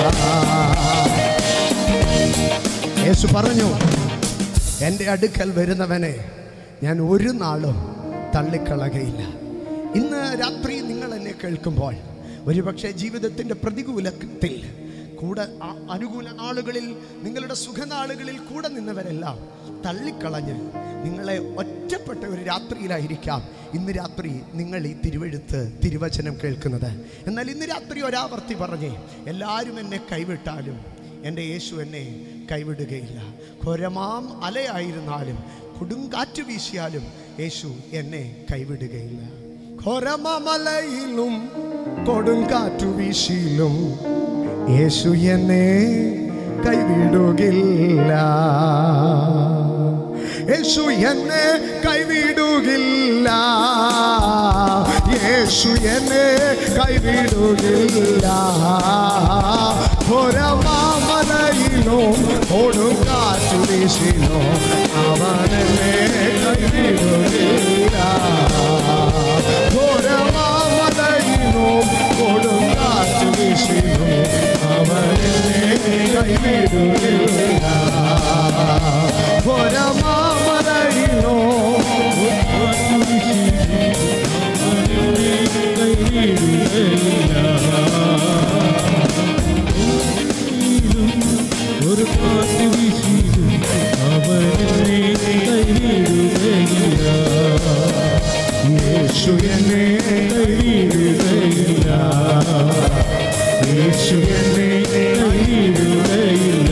യേശു പറഞ്ഞു, എൻ്റെ അടുക്കൽ വരുന്നവനെ ഞാൻ ഒരു നാളും തള്ളിക്കളകയില്ല. ഇന്ന് രാത്രി നിങ്ങൾ എന്നെ കേൾക്കുമ്പോൾ ഒരുപക്ഷെ ജീവിതത്തിൻ്റെ പ്രതികൂലത്തിൽ കൂടെ അനുകൂല നാളുകളിൽ നിങ്ങളുടെ സുഖനാളുകളിൽ കൂടെ നിന്നവരെല്ലാം തള്ളിക്കളഞ്ഞ് നിങ്ങളെ ഒറ്റപ്പെട്ട ഒരു രാത്രിയിലായിരിക്കാം ഇന്ന് രാത്രി നിങ്ങൾ ഈ തിരുവെഴുത്ത് തിരുവചനം കേൾക്കുന്നത്. എന്നാൽ ഇന്ന് രാത്രി ഒരാവർത്തി പറഞ്ഞേ, എല്ലാവരും എന്നെ കൈവിട്ടാലും എൻ്റെ യേശു എന്നെ കൈവിടുകയില്ല. ഘോരമാം അലയായിരുന്നാലും കൊടുങ്കാറ്റ് വീശിയാലും യേശു എന്നെ കൈവിടുകയില്ല. ഘോരമലയിലും കൊടുങ്കാറ്റു വീശിയിലും യേശു എന്നെ കൈവിടുകില്ല. യേശു എന്നെ കൈവിടുകില്ല. യേശു എന്നെ കൈവിടുകില്ല. ഘോരമലയിലോ കൊടുങ്കാറ്റു വീശിയിലോ അവൻ എന്നെ കൈവിടുകില്ല. ഘോരമലയിലോ കൊടുങ്കാറ്റു വീശിയിലോ അവൻ എന്നെ കൈവിടുകില്ല. ഘോരമലയിലോ ഒരു കാറ്റ് വീശിയിലും അവനെ കൈവിടുകയില്ല. യേശു എന്നെ കൈവിടുകയില്ല. യേശു എന്നെ കൈവിടുകയില്ല.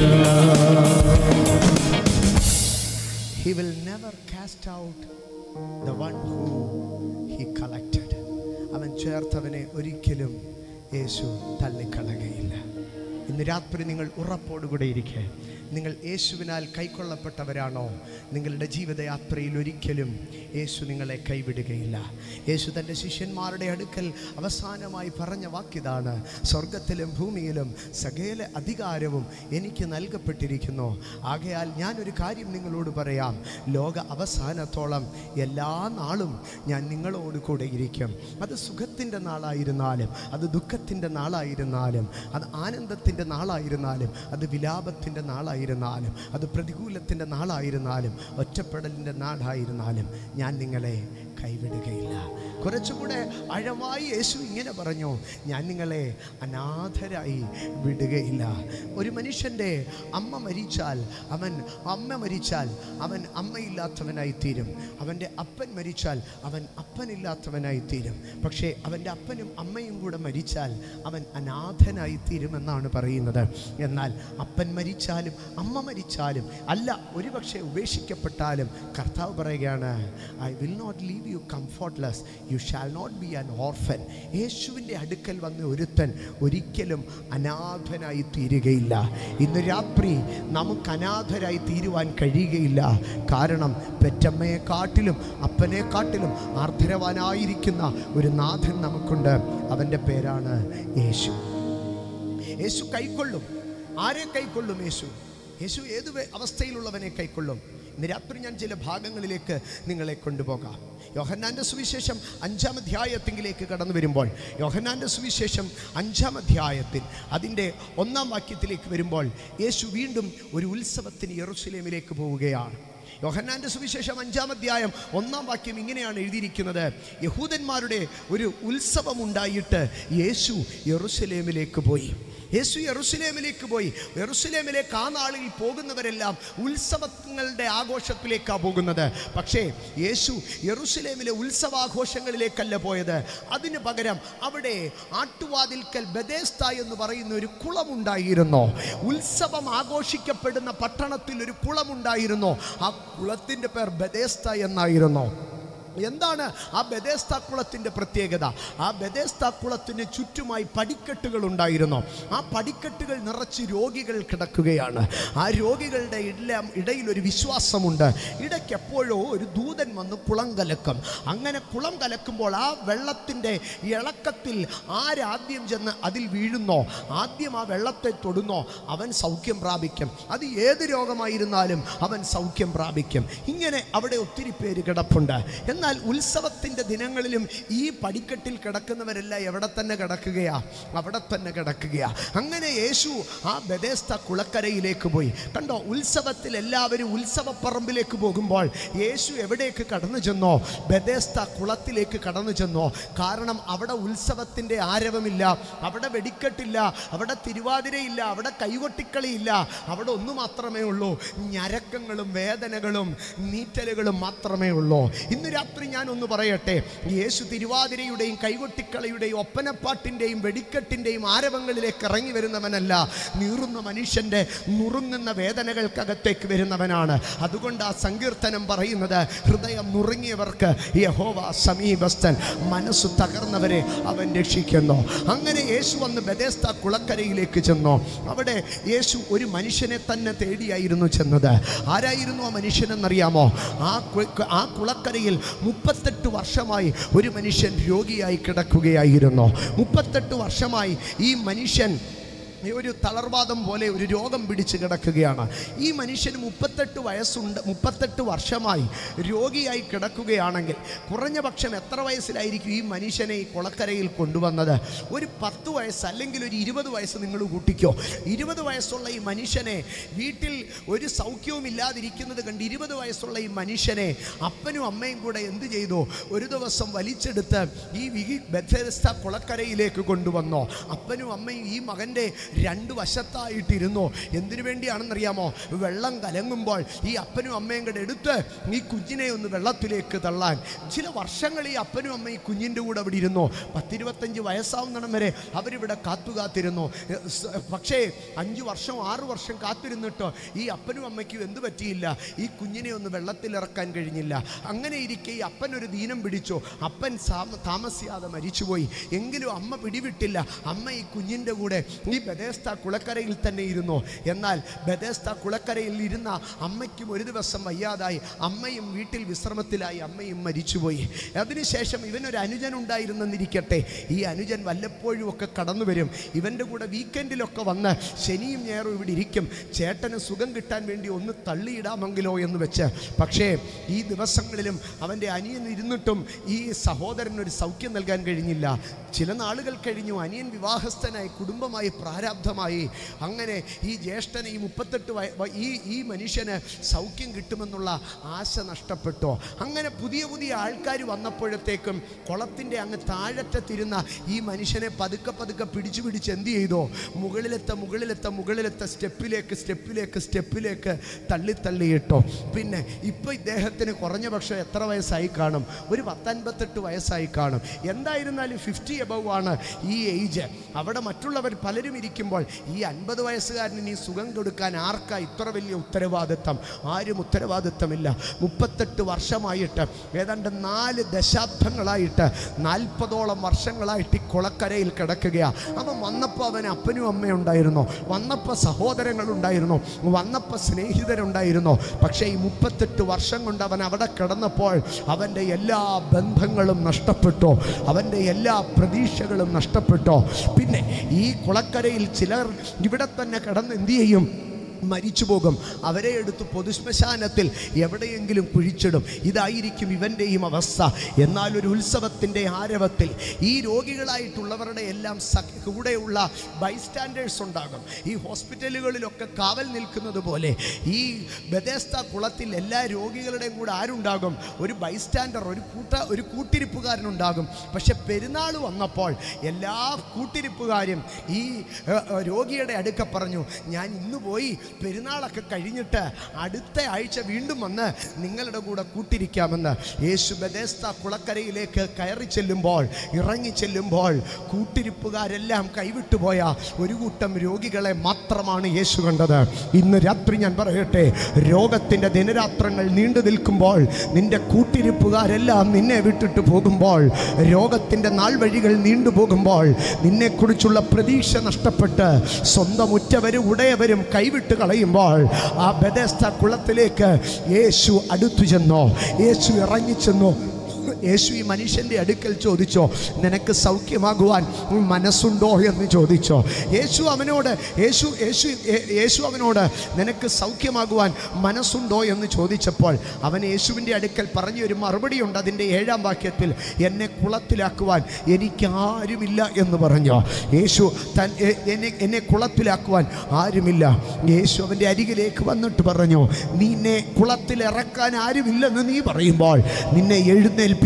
He will never cast out the one who he collected. അവൻ ചേർത്തവനെ ഒരിക്കലും യേശു തള്ളിക്കളയുകയില്ല. ഇന്ന് രാത്രി നിങ്ങൾ ഉറപ്പോടുകൂടെ ഇരിക്കെ. നിങ്ങൾ യേശുവിനാൽ കൈക്കൊള്ളപ്പെട്ടവരാണോ? നിങ്ങളുടെ ജീവിതയാത്രയിൽ ഒരിക്കലും യേശു നിങ്ങളെ കൈവിടുകയില്ല. യേശു തൻ്റെ ശിഷ്യന്മാരുടെ അടുക്കൽ അവസാനമായി പറഞ്ഞ വാക്കിതാണ്: സ്വർഗത്തിലും ഭൂമിയിലും സകല അധികാരവും എനിക്ക് നൽകപ്പെട്ടിരിക്കുന്നു. ആകയാൽ ഞാനൊരു കാര്യം നിങ്ങളോട് പറയാം, ലോക അവസാനത്തോളം എല്ലാ നാളും ഞാൻ നിങ്ങളോട് കൂടെ ഇരിക്കും. അത് സുഖത്തിൻ്റെ നാളായിരുന്നാലും, അത് ദുഃഖത്തിൻ്റെ നാളായിരുന്നാലും, അത് ആനന്ദത്തിൻ്റെ നാളായിരുന്നാലും, അത് വിലാപത്തിൻ്റെ നാളായിരുന്നാലും, അത് പ്രതികൂലത്തിൻ്റെ നാളായിരുന്നാലും, ഒറ്റപ്പെടലിൻ്റെ നാടായിരുന്നാലും ഞാൻ നിങ്ങളെ കൈവിടുകയില്ല. കുറച്ചുകൂടെ ആഴമായി യേശു ഇങ്ങനെ പറഞ്ഞു: ഞാൻ നിങ്ങളെ അനാഥരായി വിടുകയില്ല. ഒരു മനുഷ്യൻ്റെ അമ്മ മരിച്ചാൽ അവൻ അമ്മ മരിച്ചാൽ അവൻ അമ്മയില്ലാത്തവനായി തീരും. അവൻ്റെ അപ്പൻ മരിച്ചാൽ അവൻ അപ്പനില്ലാത്തവനായി തീരും. പക്ഷേ അവൻ്റെ അപ്പനും അമ്മയും കൂടെ മരിച്ചാൽ അവൻ അനാഥനായി തീരുമെന്നാണ് പറയുന്നത്. എന്നാൽ അപ്പൻ മരിച്ചാലും അമ്മ മരിച്ചാലും, അല്ല ഒരുപക്ഷെ ഉപേക്ഷിക്കപ്പെട്ടാലും, കർത്താവ് പറയുകയാണ്: I will not leave you comfortless, you shall not be an orphan. യേശുവിൻ്റെ അടുക്കൽ വന്ന് ഒരുത്തൻ ഒരിക്കലും അനാഥനായി തീരുകയില്ല. ഇന്ന് രാത്രി നമുക്ക് അനാഥരായി തീരുവാൻ കഴിയുകയില്ല. കാരണം പെറ്റമ്മയെക്കാട്ടിലും അപ്പനെക്കാട്ടിലും ആർദ്രവാനായിരിക്കുന്ന ഒരു നാഥൻ നമുക്കുണ്ട്. അവൻ്റെ പേരാണ് യേശു. യേശു കൈക്കൊള്ളും. ആരെ കൈക്കൊള്ളും? യേശു യേശു ഏത് അവസ്ഥയിലുള്ളവനെ കൈക്കൊള്ളും? ഇന്ന് രാത്രി ഞാൻ ചില ഭാഗങ്ങളിലേക്ക് നിങ്ങളെ കൊണ്ടുപോകാം. യോഹന്നാൻ്റെ സുവിശേഷം അഞ്ചാം അധ്യായത്തിലേക്ക് കടന്നു വരുമ്പോൾ, യോഹന്നാൻ്റെ സുവിശേഷം അഞ്ചാം അധ്യായത്തിൽ അതിൻ്റെ ഒന്നാം വാക്യത്തിലേക്ക് വരുമ്പോൾ, യേശു വീണ്ടും ഒരു ഉത്സവത്തിന് യെരൂശലേമിലേക്ക് പോവുകയാണ്. യോഹന്നാൻ്റെ സുവിശേഷം അഞ്ചാം അധ്യായം ഒന്നാം വാക്യം ഇങ്ങനെയാണ് എഴുതിയിരിക്കുന്നത്: യഹൂദന്മാരുടെ ഒരു ഉത്സവമുണ്ടായിട്ട് യേശു യെരൂശലേമിലേക്ക് പോയി. യേശു യെരൂശലേമിലേക്ക് പോയി. യെരൂശലേമിലേക്ക് ആ നാളിൽ പോകുന്നവരെല്ലാം ഉത്സവങ്ങളുടെ ആഘോഷത്തിലേക്കാണ് പോകുന്നത്. പക്ഷേ യേശു യെരൂശലേമിലെ ഉത്സവാഘോഷങ്ങളിലേക്കല്ല പോയത്. അതിന് പകരം അവിടെ ആട്ടുവാതിൽക്കൽ ബെഥെസ്ദ എന്ന് പറയുന്ന ഒരു കുളമുണ്ടായിരുന്നു. ഉത്സവം ആഘോഷിക്കപ്പെടുന്ന പട്ടണത്തിൽ ഒരു കുളമുണ്ടായിരുന്നു. ആ കുളത്തിൻ്റെ പേർ ബെഥെസ്ദ എന്നായിരുന്നു. എന്താണ് ആ ബെഥെസ്ദ കുളത്തിൻ്റെ പ്രത്യേകത? ആ ബെഥെസ്ദ കുളത്തിന് ചുറ്റുമായി പടിക്കെട്ടുകൾ ഉണ്ടായിരുന്നു. ആ പടിക്കെട്ടുകൾ നിറച്ച് രോഗികൾ കിടക്കുകയാണ്. ആ രോഗികളുടെ എല്ലാം ഇടയിൽ ഒരു വിശ്വാസമുണ്ട്: ഇടയ്ക്ക് എപ്പോഴോ ഒരു ദൂതൻ വന്ന് കുളം കലക്കും. അങ്ങനെ കുളം കലക്കുമ്പോൾ ആ വെള്ളത്തിൻ്റെ ഇളക്കത്തിൽ ആരാദ്യം ചെന്ന് അതിൽ വീഴുന്നോ, ആദ്യം ആ വെള്ളത്തെ തൊടുന്നോ, അവൻ സൗഖ്യം പ്രാപിക്കും. അത് ഏത് രോഗമായിരുന്നാലും അവൻ സൗഖ്യം പ്രാപിക്കും. ഇങ്ങനെ അവിടെ ഒത്തിരി പേര് കിടപ്പുണ്ട്. എന്നാൽ ഉത്സവത്തിൻ്റെ ദിനങ്ങളിലും ഈ പടിക്കെട്ടിൽ കിടക്കുന്നവരെല്ലാം എവിടെ തന്നെ കിടക്കുകയാ? അവിടെ തന്നെ കിടക്കുകയാ. അങ്ങനെ യേശു ആ ബെഥെസ്ദ കുളക്കരയിലേക്ക് പോയി. കണ്ടോ, ഉത്സവത്തിൽ എല്ലാവരും ഉത്സവപ്പറമ്പിലേക്ക് പോകുമ്പോൾ യേശു എവിടേക്ക് കടന്നു ചെന്നോ? ബെഥെസ്ദ കുളത്തിലേക്ക് കടന്നു ചെന്നോ? കാരണം അവിടെ ഉത്സവത്തിൻ്റെ ആരവമില്ല, അവിടെ വെടിക്കെട്ടില്ല, അവിടെ തിരുവാതിരയില്ല, അവിടെ കൈകൊട്ടിക്കളിയില്ല. അവിടെ ഒന്നു മാത്രമേ ഉള്ളൂ: ഞരക്കങ്ങളും വേദനകളും നീറ്റലുകളും മാത്രമേ ഉള്ളൂ. ഇന്ന് രാത്രി രാത്രി ഞാൻ ഒന്ന് പറയട്ടെ, യേശു തിരുവാതിരയുടെയും കൈകൊട്ടിക്കളയുടെയും ഒപ്പനപ്പാട്ടിൻ്റെയും വെടിക്കെട്ടിൻ്റെയും ആരവങ്ങളിലേക്ക് ഇറങ്ങി വരുന്നവനല്ല, നീറുന്ന മനുഷ്യൻ്റെ നുറുങ്ങുന്ന വേദനകൾക്കകത്തേക്ക് വരുന്നവനാണ്. അതുകൊണ്ട് ആ സങ്കീർത്തനം പറയുന്നത്, ഹൃദയം നുറുങ്ങിയവർക്ക് യഹോവ സമീപസ്ഥൻ, മനസ്സു തകർന്നവരെ അവൻ രക്ഷിക്കുന്നു. അങ്ങനെ യേശു വന്ന് ബെഥെസ്ദ കുളക്കരയിലേക്ക് ചെന്നു. അവിടെ യേശു ഒരു മനുഷ്യനെ തന്നെ തേടിയായിരുന്നു ചെന്നത്. ആരായിരുന്നു ആ മനുഷ്യനെന്നറിയാമോ? ആ ആ കുളക്കരയിൽ മുപ്പത്തെട്ട് വർഷമായി ഒരു മനുഷ്യൻ രോഗിയായി കിടക്കുകയായിരുന്നു. മുപ്പത്തെട്ട് വർഷമായി ഈ മനുഷ്യൻ ഒരു തളർവാദം പോലെ ഒരു രോഗം പിടിച്ച് കിടക്കുകയാണ്. ഈ മനുഷ്യന് മുപ്പത്തെട്ട് വയസ്സുണ്ട്, മുപ്പത്തെട്ട് വർഷമായി രോഗിയായി കിടക്കുകയാണെങ്കിൽ കുറഞ്ഞ പക്ഷം എത്ര വയസ്സിലായിരിക്കും ഈ മനുഷ്യനെ ഈ കുളക്കരയിൽ കൊണ്ടുവന്നത്? ഒരു പത്ത് വയസ്സ് അല്ലെങ്കിൽ ഒരു ഇരുപത് വയസ്സ് നിങ്ങൾ കൂട്ടിക്കോ. ഇരുപത് വയസ്സുള്ള ഈ മനുഷ്യനെ, വീട്ടിൽ ഒരു സൗഖ്യവും ഇല്ലാതിരിക്കുന്നത് കണ്ട് ഇരുപത് വയസ്സുള്ള ഈ മനുഷ്യനെ അപ്പനും അമ്മയും കൂടെ എന്ത് ചെയ്തു? ഒരു ദിവസം വലിച്ചെടുത്ത് ഈ ബെഥെസ്ദ കുളക്കരയിലേക്ക് കൊണ്ടുവന്നു. അപ്പനും അമ്മയും ഈ മകൻ്റെ രണ്ട് വശത്തായിട്ടിരുന്നു. എന്തിനു വേണ്ടിയാണെന്നറിയാമോ? വെള്ളം കലങ്ങുമ്പോൾ ഈ അപ്പനും അമ്മയും കൂടെ എടുത്ത് ഈ കുഞ്ഞിനെ ഒന്ന് വെള്ളത്തിലേക്ക് തള്ളാൻ. ചില വർഷങ്ങൾ ഈ അപ്പനും അമ്മയും ഈ കുഞ്ഞിൻ്റെ കൂടെ അവിടെ ഇരുന്നു. പത്തിരുപത്തഞ്ച് വയസ്സാവുന്നിടം വരെ അവരിവിടെ കാത്തു കാത്തിരുന്നു. പക്ഷേ അഞ്ച് വർഷം ആറു വർഷം കാത്തിരുന്നിട്ടോ ഈ അപ്പനും അമ്മയ്ക്കും എന്ത് പറ്റിയില്ല? ഈ കുഞ്ഞിനെ ഒന്ന് വെള്ളത്തിലിറക്കാൻ കഴിഞ്ഞില്ല. അങ്ങനെ ഇരിക്കെ ഈ അപ്പൻ ഒരു ദീനം പിടിച്ചു. അപ്പൻ താമസിയാതെ മരിച്ചുപോയി. എങ്കിലും അമ്മ പിടിവിട്ടില്ല. അമ്മ ഈ കുഞ്ഞിൻ്റെ കൂടെ ഈ ബെഥെസ്ദ കുളക്കരയിൽ തന്നെ ഇരുന്നു. എന്നാൽ ബെഥെസ്ദ കുളക്കരയിൽ ഇരുന്ന അമ്മയ്ക്കും ഒരു ദിവസം വയ്യാതായി. അമ്മയും വീട്ടിൽ വിശ്രമത്തിലായി. അമ്മയും മരിച്ചുപോയി. അതിനുശേഷം ഇവനൊരു അനുജൻ ഉണ്ടായിരുന്നെന്നിരിക്കട്ടെ. ഈ അനുജൻ വല്ലപ്പോഴും ഒക്കെ കടന്നു വരും. ഇവൻ്റെ കൂടെ വീക്കെൻഡിലൊക്കെ വന്ന് ശനിയും ഞായറും ഇവിടെ ഇരിക്കും. ചേട്ടന് സുഖം കിട്ടാൻ വേണ്ടി ഒന്ന് തള്ളിയിടാമെങ്കിലോ എന്ന് വെച്ച്. പക്ഷേ ഈ ദിവസങ്ങളിലും അവൻ്റെ അനിയൻ ഇരുന്നിട്ടും ഈ സഹോദരനൊരു സൗഖ്യം നൽകാൻ കഴിഞ്ഞില്ല. ചില നാളുകൾ കഴിഞ്ഞു. അനിയൻ വിവാഹസ്ഥനായി, കുടുംബമായി, പ്രാരാബ്ധമായി. അങ്ങനെ ഈ ജ്യേഷ്ഠന് ഈ മുപ്പത്തെട്ട് വയ ഈ ഈ മനുഷ്യന് സൗഖ്യം കിട്ടുമെന്നുള്ള ആശ നഷ്ടപ്പെട്ടു. അങ്ങനെ പുതിയ പുതിയ ആൾക്കാർ വന്നപ്പോഴത്തേക്കും കുളത്തിൻ്റെ അങ്ങ് താഴറ്റത്തിരുന്ന ഈ മനുഷ്യനെ പതുക്കെ പതുക്കെ പിടിച്ചു പിടിച്ച് എന്ത് ചെയ്തു? മുകളിലെത്ത മുകളിലെത്ത മുകളിലെത്ത സ്റ്റെപ്പിലേക്ക് സ്റ്റെപ്പിലേക്ക് സ്റ്റെപ്പിലേക്ക് തള്ളി തള്ളിയിട്ടോ. പിന്നെ ഇപ്പോൾ ഇദ്ദേഹത്തിന് കുറഞ്ഞ പക്ഷം എത്ര വയസ്സായി കാണും? ഒരു പത്തൻപത്തെട്ട് വയസ്സായി കാണും. എന്തായിരുന്നാലും ഫിഫ്റ്റി എബവ് ആണ് ഈ ഏജ്. അവിടെ മറ്റുള്ളവർ പലരും ഇരിക്കുമ്പോൾ ഈ അൻപത് വയസ്സുകാരന് ഈ സുഖം കൊടുക്കാൻ ആർക്കാ ഇത്ര വലിയ ഉത്തരവാദിത്തം? ആരും ഉത്തരവാദിത്തമില്ല. മുപ്പത്തെട്ട് വർഷമായിട്ട്, ഏതാണ്ട് നാല് ദശാബ്ദങ്ങളായിട്ട്, നാൽപ്പതോളം വർഷങ്ങളായിട്ട് ഈ കുളക്കരയിൽ കിടക്കുകയാണ്. അവൻ വന്നപ്പോൾ അവന് അപ്പനും അമ്മയും ഉണ്ടായിരുന്നു, വന്നപ്പോൾ സഹോദരങ്ങളുണ്ടായിരുന്നു, വന്നപ്പോൾ സ്നേഹിതരുണ്ടായിരുന്നു. പക്ഷേ ഈ മുപ്പത്തെട്ട് വർഷം കൊണ്ട് അവൻ അവിടെ കിടന്നപ്പോൾ അവൻ്റെ എല്ലാ ബന്ധങ്ങളും നഷ്ടപ്പെട്ടു. അവൻ്റെ എല്ലാ പ്രതീക്ഷകളും നഷ്ടപ്പെട്ടു. പിന്നെ ഈ കുളക്കരയിൽ ചിലർ ഇവിടെ തന്നെ കിടന്ന് എന്തു ചെയ്യും? മരിച്ചു പോകും. അവരെ എടുത്ത് പൊതുശ്മശാനത്തിൽ എവിടെയെങ്കിലും കുഴിച്ചിടും. ഇതായിരിക്കും ഇവൻ്റെയും അവസ്ഥ. എന്നാൽ ഒരു ഉത്സവത്തിൻ്റെ ആരവത്തിൽ ഈ രോഗികളായിട്ടുള്ളവരുടെ എല്ലാം കൂടെയുള്ള ബൈസ്റ്റാൻഡേഴ്സ് ഉണ്ടാകും. ഈ ഹോസ്പിറ്റലുകളിലൊക്കെ കാവൽ നിൽക്കുന്നത് പോലെ ഈ ബെഥെസ്ദ കുളത്തിൽ എല്ലാ രോഗികളുടെയും കൂടെ ആരുണ്ടാകും? ഒരു ബൈസ്റ്റാൻഡർ, ഒരു കൂട്ട ഒരു കൂട്ടിരിപ്പുകാരനുണ്ടാകും. പക്ഷെ പെരുന്നാൾ വന്നപ്പോൾ എല്ലാ കൂട്ടിരിപ്പുകാരും ഈ രോഗിയുടെ അടുക്ക പറഞ്ഞു, ഞാൻ ഇന്ന് പോയി പെരുന്നാളൊക്കെ കഴിഞ്ഞിട്ട് അടുത്ത ആഴ്ച വീണ്ടും വന്ന് നിങ്ങളുടെ കൂടെ കൂട്ടിരിക്കാമെന്ന്. യേശു ബെഥെസ്ദ കുളക്കരയിലേക്ക് കയറി ചെല്ലുമ്പോൾ, ഇറങ്ങി ചെല്ലുമ്പോൾ കൂട്ടിരിപ്പുകാരെല്ലാം കൈവിട്ടുപോയ ഒരു കൂട്ടം രോഗികളെ മാത്രമാണ് യേശു കണ്ടത്. ഇന്ന് രാത്രി ഞാൻ പറയട്ടെ, രോഗത്തിൻ്റെ ദിനരാത്രങ്ങൾ നീണ്ടു നിൽക്കുമ്പോൾ, നിന്റെ കൂട്ടിരിപ്പുകാരെല്ലാം നിന്നെ വിട്ടിട്ട് പോകുമ്പോൾ, രോഗത്തിൻ്റെ നാൾ വഴികൾ നീണ്ടുപോകുമ്പോൾ, നിന്നെക്കുറിച്ചുള്ള പ്രതീക്ഷ നഷ്ടപ്പെട്ട് സ്വന്തം ഉറ്റവരും ഉടയവരും കൈവിട്ട് കളയുമ്പോൾ, ആ ബെഥെസ്ദ കുളത്തിലേക്ക് യേശു അടുത്തു ചെന്നു. യേശു ഇറങ്ങിച്ചെന്നു. യേശു ഈ മനുഷ്യൻ്റെ അടുക്കൽ ചോദിച്ചോ, നിനക്ക് സൗഖ്യമാകുവാൻ മനസ്സുണ്ടോ എന്ന് ചോദിച്ചോ. യേശു അവനോട് യേശു യേശു യേശു അവനോട് നിനക്ക് സൗഖ്യമാകുവാൻ മനസ്സുണ്ടോ എന്ന് ചോദിച്ചപ്പോൾ അവൻ യേശുവിൻ്റെ അടുക്കൽ പറഞ്ഞൊരു മറുപടിയുണ്ട്. അതിൻ്റെ ഏഴാം വാക്യത്തിൽ, എന്നെ കുളത്തിലാക്കുവാൻ എനിക്കാരുമില്ല എന്ന് പറഞ്ഞു. യേശു തൻ എന്നെ എന്നെ കുളത്തിലാക്കുവാൻ ആരുമില്ല. യേശു അവൻ്റെ അരികിലേക്ക് വന്നിട്ട് പറഞ്ഞു, നിന്നെ കുളത്തിലിറക്കാൻ ആരുമില്ലെന്ന് നീ പറയുമ്പോൾ നിന്നെ എഴുന്നേൽപ്പി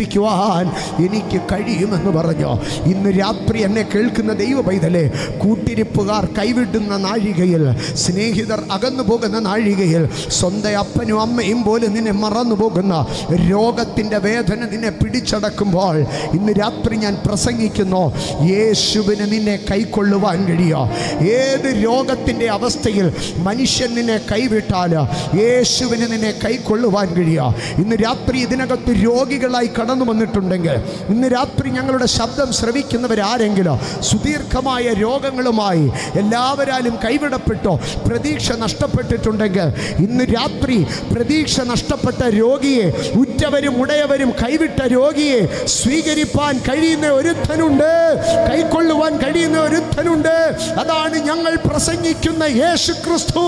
എഴുന്നേൽപ്പിക്കുവാൻ എനിക്ക് കഴിയുമെന്ന് പറഞ്ഞു. ഇന്ന് രാത്രി എന്നെ കേൾക്കുന്ന ദൈവ പൈതലേ, കൂട്ടിരിപ്പുകാർ കൈവിടുന്ന നാഴികയിൽ, സ്നേഹിതർ അകന്നു പോകുന്ന നാഴികയിൽ, സ്വന്തം അപ്പനും അമ്മയും പോലും നിന്നെ മറന്നു പോകുന്ന രോഗത്തിൻ്റെ വേദന നിന്നെ പിടിച്ചടക്കുമ്പോൾ ഇന്ന് രാത്രി ഞാൻ പ്രസംഗിക്കുന്നു, യേശുവിന് നിന്നെ കൈക്കൊള്ളുവാൻ കഴിയുക. ഏത് രോഗത്തിൻ്റെ അവസ്ഥയിൽ മനുഷ്യൻ നിന്നെ കൈവിട്ടാൽ യേശുവിന് നിന്നെ കൈക്കൊള്ളുവാൻ കഴിയുക. ഇന്ന് രാത്രി ഇതിനകത്ത് രോഗികളായി കടന്നു വന്നിട്ടുണ്ടെങ്കിൽ, ഇന്ന് രാത്രി ഞങ്ങളുടെ ശബ്ദം ശ്രവിക്കുന്നവരാരെങ്കിലും സുദീർഘമായ രോഗങ്ങളുമായി എല്ലാവരാലും കൈവിടപ്പെട്ടോ പ്രതീക്ഷ നഷ്ടപ്പെട്ടിട്ടുണ്ടെങ്കിൽ, ഇന്ന് രാത്രി പ്രതീക്ഷ നഷ്ടപ്പെട്ട രോഗിയെ, ഉറ്റവരും ഉടയവരും കൈവിട്ട രോഗിയെ സ്വീകരിപ്പാൻ കഴിയുന്ന ഒരുത്തനുണ്ട്, കൈക്കൊള്ളുവാൻ കഴിയുന്ന ഒരുത്തനുണ്ട്. അതാണ് ഞങ്ങൾ പ്രസംഗിക്കുന്ന യേശു ക്രിസ്തു.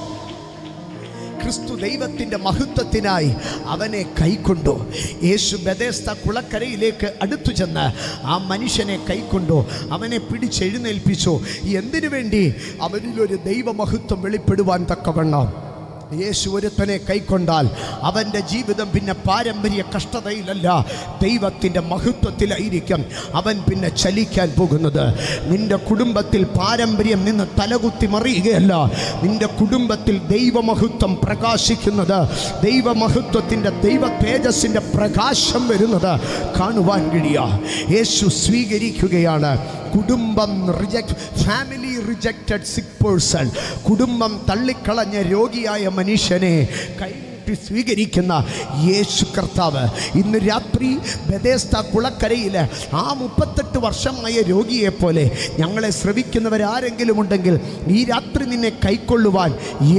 ക്രിസ്തു ദൈവത്തിൻ്റെ മഹത്വത്തിനായി അവനെ കൈക്കൊണ്ടു. യേശു ബെഥെസ്ദ കുളക്കരയിലേക്ക് അടുത്തു ചെന്ന് ആ മനുഷ്യനെ കൈക്കൊണ്ടു, അവനെ പിടിച്ചെഴുന്നേൽപ്പിച്ചു. എന്തിനു വേണ്ടി? അവനിലൊരു ദൈവമഹത്വം വെളിപ്പെടുവാൻ തക്കവണ്ണം. യേശു ഒരുത്തനെ കൈക്കൊണ്ടാൽ അവൻ്റെ ജീവിതം പിന്നെ പാരമ്പര്യ കഷ്ടതയിലല്ല, ദൈവത്തിൻ്റെ മഹത്വത്തിലായിരിക്കും അവൻ പിന്നെ ചലിക്കാൻ പോകുന്നത്. നിൻ്റെ കുടുംബത്തിൽ പാരമ്പര്യം നിന്ന് തലകുത്തി മറിയുകയല്ല, നിൻ്റെ കുടുംബത്തിൽ ദൈവമഹത്വം പ്രകാശിക്കുന്നത്, ദൈവമഹത്വത്തിൻ്റെ ദൈവ തേജസ്സിൻ്റെ പ്രകാശം വരുന്നത് കാണുവാൻ കഴിയുക. യേശു സ്വീകരിക്കുകയാണ്. കുടുംബം reject family rejected sick person, കുടുംബം തള്ളിക്കളഞ്ഞ രോഗിയായ മനുഷ്യനെ കൈ സ്വീകരിക്കുന്ന യേശു കർത്താവ് ഇന്ന് രാത്രി ബെഥെസ്ദ കുളക്കരയിൽ ആ മുപ്പത്തെട്ട് വർഷമായ രോഗിയെപ്പോലെ ഞങ്ങളെ ശ്രവിക്കുന്നവരാരെങ്കിലും ഉണ്ടെങ്കിൽ ഈ രാത്രി നിന്നെ കൈക്കൊള്ളുവാൻ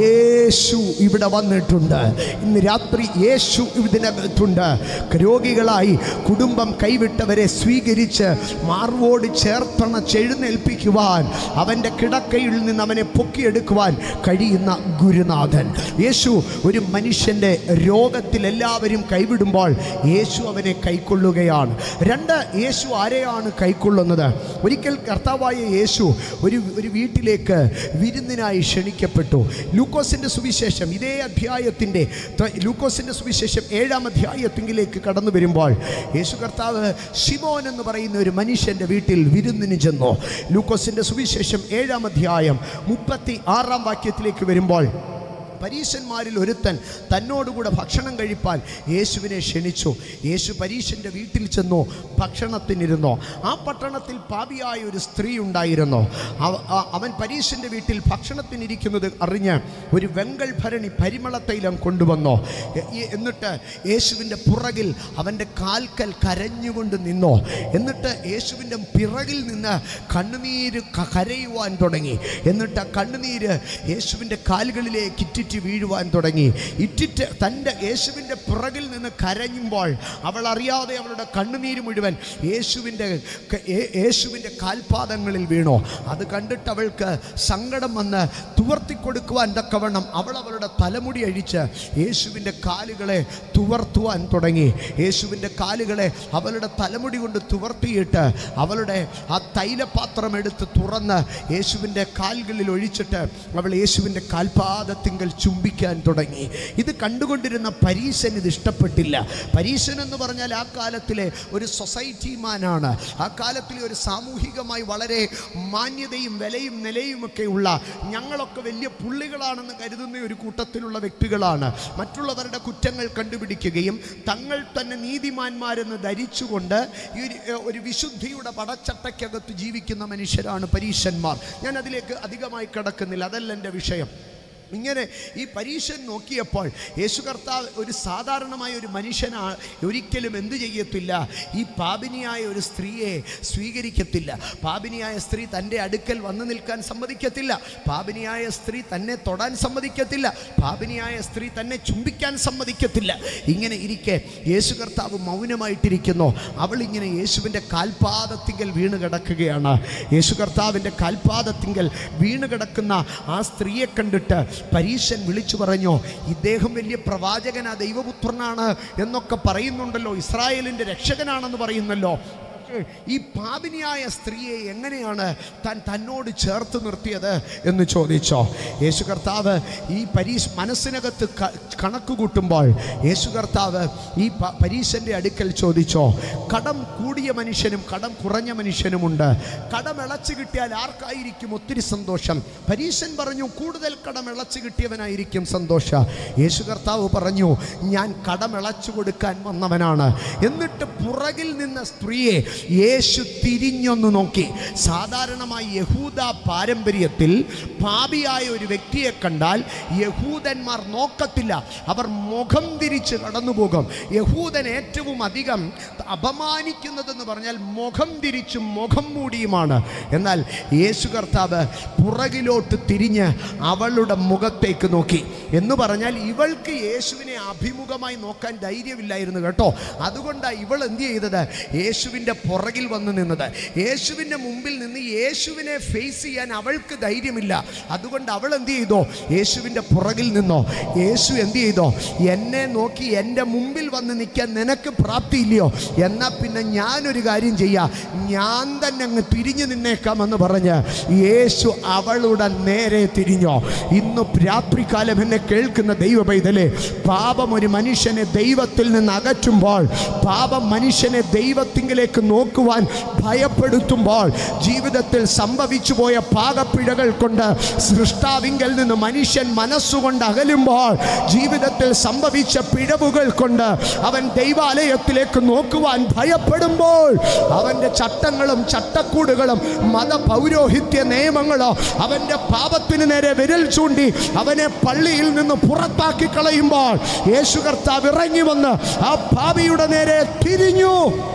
യേശു ഇവിടെ വന്നിട്ടുണ്ട്. ഇന്ന് രാത്രി യേശു ഇതിനകത്തുണ്ട്. രോഗികളായി കുടുംബം കൈവിട്ടവരെ സ്വീകരിച്ച് മാർവോട് ചേർത്തണച്ചെഴുന്നേൽപ്പിക്കുവാൻ, അവൻ്റെ കിടക്കയിൽ നിന്ന് അവനെ പൊക്കിയെടുക്കുവാൻ കഴിയുന്ന ഗുരുനാഥൻ യേശു. ഒരു മനുഷ്യൻ രോഗത്തിൽ എല്ലാവരും കൈവിടുമ്പോൾ യേശു അവനെ കൈക്കൊള്ളുകയാണ്. രണ്ട്, യേശു ആരെയാണ് കൈക്കൊള്ളുന്നത്? ഒരിക്കൽ കർത്താവായ യേശു ഒരു ഒരു വീട്ടിലേക്ക് വിരുന്നിനായി ക്ഷണിക്കപ്പെട്ടു. ലൂക്കോസിൻ്റെ സുവിശേഷം ഇതേ അധ്യായത്തിൻ്റെ ലൂക്കോസിൻ്റെ സുവിശേഷം ഏഴാം അധ്യായത്തിലേക്ക് കടന്നു വരുമ്പോൾ യേശു കർത്താവ് ശിമോൻ എന്ന് പറയുന്ന ഒരു മനുഷ്യൻ്റെ വീട്ടിൽ വിരുന്നിന് ചെന്നു. ലൂക്കോസിൻ്റെ സുവിശേഷം ഏഴാം അധ്യായം മുപ്പത്തി ആറാം വാക്യത്തിലേക്ക് വരുമ്പോൾ പരീശന്മാരിൽ ഒരുത്തൻ തന്നോടുകൂടെ ഭക്ഷണം കഴിപ്പാൻ യേശുവിനെ ക്ഷണിച്ചു. യേശു പരീശൻ്റെ വീട്ടിൽ ചെന്നു ഭക്ഷണത്തിനിരുന്നു. ആ പട്ടണത്തിൽ പാപിയായ ഒരു സ്ത്രീ ഉണ്ടായിരുന്നു. അവൻ പരീശൻ്റെ വീട്ടിൽ ഭക്ഷണത്തിനിരിക്കുന്നത് അറിഞ്ഞ് ഒരു വെങ്കൽ ഭരണി പരിമള തൈലം കൊണ്ടുവന്നു. എന്നിട്ട് യേശുവിൻ്റെ പുറകിൽ അവൻ്റെ കാൽക്കൽ കരഞ്ഞുകൊണ്ട് നിന്നു. എന്നിട്ട് യേശുവിൻ്റെ പിറകിൽ നിന്ന് കണ്ണുനീര് കരയുവാൻ തുടങ്ങി. എന്നിട്ട് കണ്ണുനീര് യേശുവിൻ്റെ കാലുകളിലേക്ക് ഇറ്റി വീഴുവാൻ തുടങ്ങി. ഇറ്റിറ്റ് തൻ്റെ യേശുവിൻ്റെ പുറകിൽ നിന്ന് കരഞ്ഞുമ്പോൾ അവൾ അറിയാതെ അവളുടെ കണ്ണുനീര് മുഴുവൻ യേശുവിൻ്റെ യേശുവിൻ്റെ കാൽപാദങ്ങളിൽ വീണു. അത് കണ്ടിട്ട് അവൾക്ക് സങ്കടം വന്ന് തുവർത്തിക്കൊടുക്കുവാൻ തക്കവണ്ണം അവൾ അവളുടെ തലമുടി അഴിച്ച് യേശുവിൻ്റെ കാലുകളെ തുവർത്തുവാൻ തുടങ്ങി. യേശുവിൻ്റെ കാലുകളെ അവളുടെ തലമുടി കൊണ്ട് തുവർത്തിയിട്ട് അവളുടെ ആ തൈലപാത്രം എടുത്ത് തുറന്ന് യേശുവിൻ്റെ കാലുകളിൽ ഒഴിച്ചിട്ട് അവൾ യേശുവിൻ്റെ കാൽപാദത്തിങ്കൽ ചുംബിക്കാൻ തുടങ്ങി. ഇത് കണ്ടുകൊണ്ടിരുന്ന പരീശൻ ഇത് ഇഷ്ടപ്പെട്ടില്ല. പരീശൻ എന്ന് പറഞ്ഞാൽ ആ കാലത്തിലെ ഒരു സൊസൈറ്റി മാനാണ്. ആ കാലത്തിലെ ഒരു സാമൂഹികമായി വളരെ മാന്യതയും വിലയും നിലയുമൊക്കെ ഉള്ള, ഞങ്ങളൊക്കെ വലിയ പുള്ളികളാണെന്ന് കരുതുന്ന ഒരു കൂട്ടത്തിലുള്ള വ്യക്തികളാണ്. മറ്റുള്ളവരുടെ കുറ്റങ്ങൾ കണ്ടുപിടിക്കുകയും തങ്ങൾ തന്നെ നീതിമാന്മാരെന്ന് ധരിച്ചുകൊണ്ട് ഈ ഒരു വിശുദ്ധിയുടെ പടച്ചട്ടയ്ക്കകത്ത് ജീവിക്കുന്ന മനുഷ്യരാണ് പരീശന്മാർ. ഞാൻ അതിലേക്ക് അധികമായി കടക്കുന്നില്ല, അതല്ല എൻ്റെ വിഷയം. ഇങ്ങനെ ഈ പരീശൻ നോക്കിയപ്പോൾ യേശു കർത്താവ് ഒരു സാധാരണമായ ഒരു മനുഷ്യനാ ഒരിക്കലും എന്തു ചെയ്യത്തില്ല, ഈ പാപിനിയായ ഒരു സ്ത്രീയെ സ്വീകരിക്കത്തില്ല. പാപിനിയായ സ്ത്രീ തൻ്റെ അടുക്കൽ വന്നു നിൽക്കാൻ സമ്മതിക്കത്തില്ല. പാപിനിയായ സ്ത്രീ തന്നെ തൊടാൻ സമ്മതിക്കത്തില്ല. പാപിനിയായ സ്ത്രീ തന്നെ ചുംബിക്കാൻ സമ്മതിക്കത്തില്ല. ഇങ്ങനെ ഇരിക്കെ യേശു കർത്താവ് മൗനമായിട്ടിരിക്കുന്നു. അവൾ ഇങ്ങനെ യേശുവിൻ്റെ കാൽപാദത്തിങ്കൽ വീണ് കിടക്കുകയാണ്. യേശു കർത്താവിൻ്റെ കാൽപാദത്തിങ്കൽ വീണ് കിടക്കുന്ന ആ സ്ത്രീയെ കണ്ടിട്ട് പരീശൻ വിളിച്ചു പറഞ്ഞു, ഇദ്ദേഹം വലിയ പ്രവാചകനാ, ദൈവപുത്രനാണ് എന്നൊക്കെ പറയുന്നുണ്ടല്ലോ, ഇസ്രായേലിൻ്റെ രക്ഷകനാണെന്ന് പറയുന്നല്ലോ. ഈ പാപിനിയായ സ്ത്രീയെ എങ്ങനെയാണ് താൻ തന്നോട് ചേർത്ത് നിർത്തിയത് എന്ന് ചോദിച്ചോ. യേശു കർത്താവ് ഈ പരീശ് മനസ്സിനകത്ത് കണക്ക് കൂട്ടുമ്പോൾ യേശു കർത്താവ് ഈ പരീശൻ്റെ അടുക്കൽ ചോദിച്ചോ, കടം കൂടിയ മനുഷ്യനും കടം കുറഞ്ഞ മനുഷ്യനുമുണ്ട്. കടം ഇളച്ചു കിട്ടിയാൽ ആർക്കായിരിക്കും ഒത്തിരി സന്തോഷം? പരീശൻ പറഞ്ഞു, കൂടുതൽ കടം ഇളച്ചു കിട്ടിയവനായിരിക്കും സന്തോഷം. യേശു കർത്താവ് പറഞ്ഞു, ഞാൻ കടം ഇളച്ചു കൊടുക്കാൻ വന്നവനാണ്. എന്നിട്ട് പുറകിൽ നിന്ന സ്ത്രീയെ യേശു തിരിഞ്ഞൊന്ന് നോക്കി. സാധാരണമായി യഹൂദ പാരമ്പര്യത്തിൽ പാപിയായ ഒരു വ്യക്തിയെ കണ്ടാൽ യഹൂദന്മാർ നോക്കത്തില്ല, അവർ മുഖം തിരിച്ച് കടന്നുപോകും. യഹൂദൻ ഏറ്റവും അധികം അപമാനിക്കുന്നതെന്ന് പറഞ്ഞാൽ മുഖം തിരിച്ചും മുഖം മൂടിയുമാണ്. എന്നാൽ യേശു കർത്താവ് പുറകിലോട്ട് തിരിഞ്ഞ് അവളുടെ മുഖത്തേക്ക് നോക്കി. എന്ന് പറഞ്ഞാൽ ഇവൾക്ക് യേശുവിനെ അഭിമുഖമായി നോക്കാൻ ധൈര്യമില്ലായിരുന്നു കേട്ടോ. അതുകൊണ്ടാണ് ഇവൾ എന്ത് ചെയ്തത്? യേശുവിൻ്റെ പുറകിൽ വന്ന് നിന്നത്. യേശുവിൻ്റെ മുമ്പിൽ നിന്ന് യേശുവിനെ ഫേസ് ചെയ്യാൻ അവൾക്ക് ധൈര്യമില്ല. അതുകൊണ്ട് അവൾ എന്ത് ചെയ്തോ? യേശുവിൻ്റെ പുറകിൽ നിന്നോ. യേശു എന്ത് ചെയ്തോ? എന്നെ നോക്കി എൻ്റെ മുമ്പിൽ വന്ന് നിൽക്കാൻ നിനക്ക് പ്രാപ്തിയില്ലയോ? എന്നാൽ പിന്നെ ഞാനൊരു കാര്യം ചെയ്യാം, ഞാൻ തന്നെ അങ്ങ് തിരിഞ്ഞു നിന്നേക്കാമെന്ന് പറഞ്ഞ് യേശു അവളുടെ നേരെ തിരിഞ്ഞോ. ഇന്ന് രാത്രികാലം എന്നെ കേൾക്കുന്ന ദൈവ പൈതലേ, പാപം ഒരു മനുഷ്യനെ ദൈവത്തിൽ നിന്ന് അകറ്റുമ്പോൾ, പാപം മനുഷ്യനെ ദൈവത്തിങ്കിലേക്ക് നോക്കുവാൻ ഭയപ്പെടുത്തുമ്പോൾ, ജീവിതത്തിൽ സംഭവിച്ചു പോയ പാകപ്പിഴകൾ കൊണ്ട് സൃഷ്ടാവിങ്കൽ നിന്ന് മനുഷ്യൻ മനസ്സുകൊണ്ട് അകലുമ്പോൾ, ജീവിതത്തിൽ സംഭവിച്ച പിഴവുകൾ കൊണ്ട് അവൻ ദൈവാലയത്തിലേക്ക് നോക്കുവാൻ ഭയപ്പെടുമ്പോൾ, അവൻ്റെ ചട്ടങ്ങളും ചട്ടക്കൂടുകളും മത പൗരോഹിത്യ നിയമങ്ങളോ അവൻ്റെ പാപത്തിന് നേരെ വിരൽ ചൂണ്ടി അവനെ പള്ളിയിൽ നിന്ന് പുറത്താക്കി കളയുമ്പോൾ, യേശു കർത്താവ് ഇറങ്ങി വന്ന് ആ പാപിയുടെ നേരെ തിരിഞ്ഞു.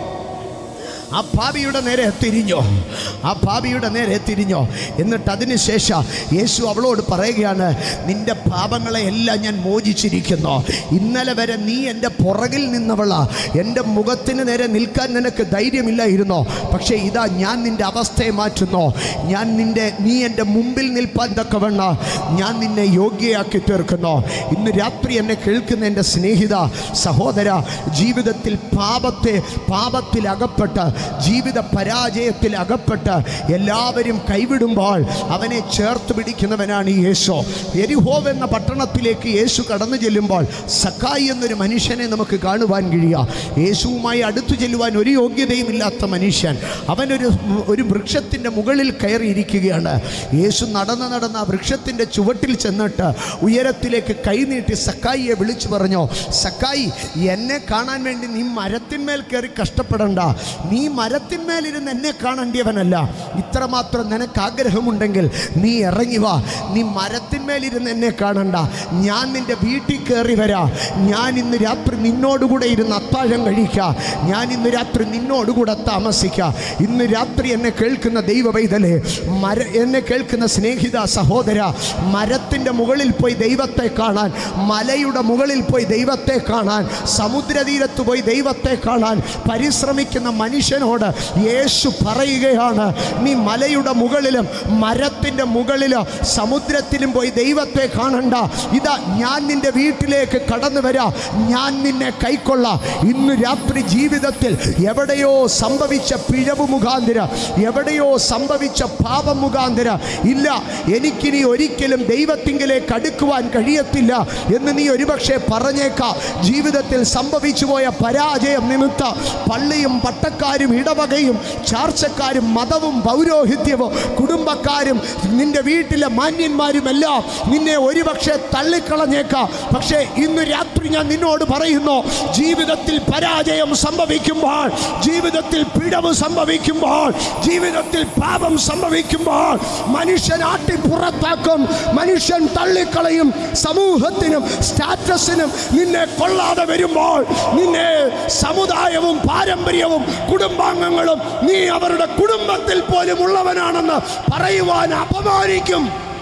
ആ പാപിയുടെ നേരെ തിരിഞ്ഞോ ആ പാപിയുടെ നേരെ തിരിഞ്ഞോ എന്നിട്ട് അതിന് ശേഷം യേശു അവളോട് പറയുകയാണ്, നിന്റെ പാപങ്ങളെ എല്ലാം ഞാൻ മോചിച്ചിരിക്കുന്നു. ഇന്നലെ വരെ നീ എൻ്റെ പുറകിൽ നിന്നവളാ, എൻ്റെ മുഖത്തിന് നേരെ നിൽക്കാൻ നിനക്ക് ധൈര്യമില്ലായിരുന്നോ? പക്ഷേ ഇതാ ഞാൻ നിൻ്റെ അവസ്ഥയെ മാറ്റുന്നു. ഞാൻ നിൻ്റെ നീ എൻ്റെ മുമ്പിൽ നിൽപ്പാൻ തക്കവണ്ണ ഞാൻ നിന്നെ യോഗ്യയാക്കി തീർക്കുന്നു. ഇന്ന് രാത്രി എന്നെ കേൾക്കുന്ന എൻ്റെ സ്നേഹിത സഹോദര, ജീവിതത്തിൽ പാപത്തെ പാപത്തിൽ അകപ്പെട്ട് ജീവിത പരാജയത്തിൽ അകപ്പെട്ട് എല്ലാവരും കൈവിടുമ്പോൾ അവനെ ചേർത്ത് പിടിക്കുന്നവനാണ് ഈ യേശു. യെരിഹോ എന്ന പട്ടണത്തിലേക്ക് യേശു കടന്നു ചെല്ലുമ്പോൾ സക്കായി എന്നൊരു മനുഷ്യനെ നമുക്ക് കാണുവാൻ കഴിയുക. യേശുവുമായി അടുത്തു ചെല്ലുവാൻ ഒരു യോഗ്യതയും ഇല്ലാത്ത മനുഷ്യൻ. അവനൊരു ഒരു വൃക്ഷത്തിൻ്റെ മുകളിൽ കയറിയിരിക്കുകയാണ്. യേശു നടന്ന് നടന്ന് ആ വൃക്ഷത്തിൻ്റെ ചുവട്ടിൽ ചെന്നിട്ട് ഉയരത്തിലേക്ക് കൈനീട്ടി സക്കായിയെ വിളിച്ചു പറഞ്ഞു, സക്കായി, എന്നെ കാണാൻ വേണ്ടി നീ മരത്തിന്മേൽ കയറി കഷ്ടപ്പെടണ്ട. നീ മരത്തിന്മേലിരുന്ന് എന്നെ കാണേണ്ടിയവനല്ല. ഇത്രമാത്രം നിനക്ക് ആഗ്രഹമുണ്ടെങ്കിൽ നീ ഇറങ്ങി വാ. നീ മരത്തിന്മേലിരുന്ന് എന്നെ കാണണ്ട. ഞാൻ നിൻ്റെ വീട്ടിൽ കയറി വരാം. ഞാൻ ഇന്ന് രാത്രി നിന്നോടുകൂടെ ഇരുന്ന് അത്താഴം കഴിക്കാം. ഞാൻ ഇന്ന് രാത്രി നിന്നോടുകൂടെ താമസിക്കാം. ഇന്ന് രാത്രി എന്നെ കേൾക്കുന്ന ദൈവ പൈതലേ, മര എന്നെ കേൾക്കുന്ന സ്നേഹിത സഹോദര, മരത്തിൻ്റെ മുകളിൽ പോയി ദൈവത്തെ കാണാൻ, മലയുടെ മുകളിൽ പോയി ദൈവത്തെ കാണാൻ, സമുദ്രതീരത്ത് പോയി ദൈവത്തെ കാണാൻ പരിശ്രമിക്കുന്ന മനുഷ്യനോട് യേശു പറയുകയാണ്, നീ മലയുടെ മുകളിലും മരത്തിൻ്റെ മുകളിലും സമുദ്രത്തിലും പോയി ദൈവത്തെ കാണണ്ട. ഇതാ ഞാൻ നിന്റെ വീട്ടിലേക്ക് കടന്നു വരാം. ഞാൻ നിന്നെ കൈക്കൊള്ളാം. ഇന്ന് രാത്രി ജീവിതത്തിൽ എവിടെയോ സംഭവിച്ച പിഴവ് മുഖാന്തര, എവിടെയോ സംഭവിച്ച പാപം മുഖാന്തര, ഇല്ല എനിക്കിനി ഒരിക്കലും ദൈവത്തിങ്കിലേക്ക് അടുക്കുവാൻ കഴിയത്തില്ല എന്ന് നീ ഒരുപക്ഷെ പറഞ്ഞേക്കാം. ജീവിതത്തിൽ സംഭവിച്ചു പോയ പരാജയം നിമിത്തം പള്ളിയും പട്ടക്കാരും ഇടവകയും ചാർച്ചക്കാരും മതവും പൗരോഹിത്യവും കുടുംബക്കാരും നിന്റെ വീട്ടിലെ മാന്യന്മാരുമെല്ലാം നിന്നെ ഒരുപക്ഷെ തള്ളിക്കളഞ്ഞേക്കാം. പക്ഷേ ഇന്ന് രാത്രി ഞാൻ നിന്നോട് പറയുന്നു, ജീവിതത്തിൽ പരാജയം സംഭവിക്കുമ്പോൾ, ജീവിതത്തിൽ പിഴവ് സംഭവിക്കുമ്പോൾ, ജീവിതത്തിൽ പാപം സംഭവിക്കുമ്പോൾ മനുഷ്യൻ ആട്ടി പുറത്താക്കും, മനുഷ്യൻ തള്ളിക്കളയും. സമൂഹത്തിനും സ്റ്റാറ്റസിനും നിന്നെ കൊള്ളാതെ വരുമ്പോൾ, നിന്നെ സമുദായവും പാരമ്പര്യവും കുടുംബാംഗങ്ങളും നീ അവരുടെ കുടുംബത്തിൽ പോലും ഉള്ളവനാണെന്ന് പറയുവാൻ അപമാനിക്കും.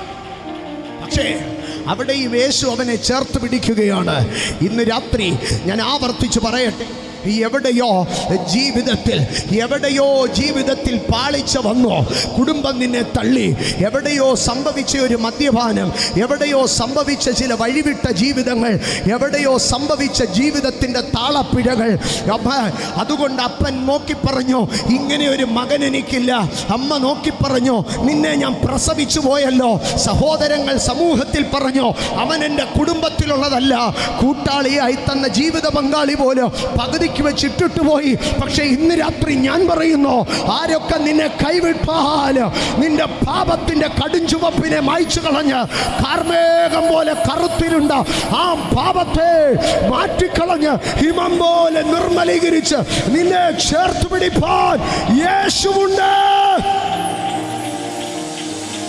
പക്ഷേ അവിടെയും യേശു അവനെ ചേർത്ത് പിടിക്കുകയാണ്. ഇന്ന് രാത്രി ഞാൻ ആവർത്തിച്ച് പറയട്ടെ, എവിടെയോ ജീവിതത്തിൽ എവിടെയോ ജീവിതത്തിൽ പാളിച്ച വന്നോ, കുടുംബം നിന്നെ തള്ളി, എവിടെയോ സംഭവിച്ച ഒരു മദ്യപാനം, എവിടെയോ സംഭവിച്ച ചില വഴിവിട്ട ജീവിതങ്ങൾ, എവിടെയോ സംഭവിച്ച ജീവിതത്തിൻ്റെ താളപ്പിഴകൾ. അതുകൊണ്ട് അപ്പൻ നോക്കി പറഞ്ഞു, ഇങ്ങനെ ഒരു മകൻ എനിക്കില്ല. അമ്മ നോക്കി പറഞ്ഞു, നിന്നെ ഞാൻ പ്രസവിച്ചു പോയല്ലോ. സഹോദരങ്ങൾ സമൂഹത്തിൽ പറഞ്ഞു, അവൻ എൻ്റെ കുടുംബത്തിലുള്ളതല്ല. കൂട്ടാളിയായി തന്ന ജീവിത പങ്കാളി പോലും പകുതിക്ക് വെച്ചിട്ടിട്ട് പോയി. പക്ഷെ ഇന്ന് രാത്രി ഞാൻ പറയുന്നു, ആരൊക്കെ നിന്നെ കൈവിട്ടാൽ നിന്റെ പാപത്തിന്റെ കടുംചുവപ്പിനെ മായ്ച്ചു കളഞ്ഞ് കാർമേഘം പോലെ കറുത്തിരുണ്ട ആ പാപത്തെ മാറ്റിക്കളഞ്ഞ് ഹിമം പോലെ നിർമ്മലീകരിച്ച് നിന്നെ ചേർത്ത് പിടിപ്പാൻ യേശുവുണ്ട്.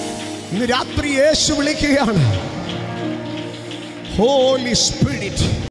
ഇന്ന് രാത്രി യേശു വിളിക്കുകയാണ്, ഹോളി സ്പിരിറ്റ്.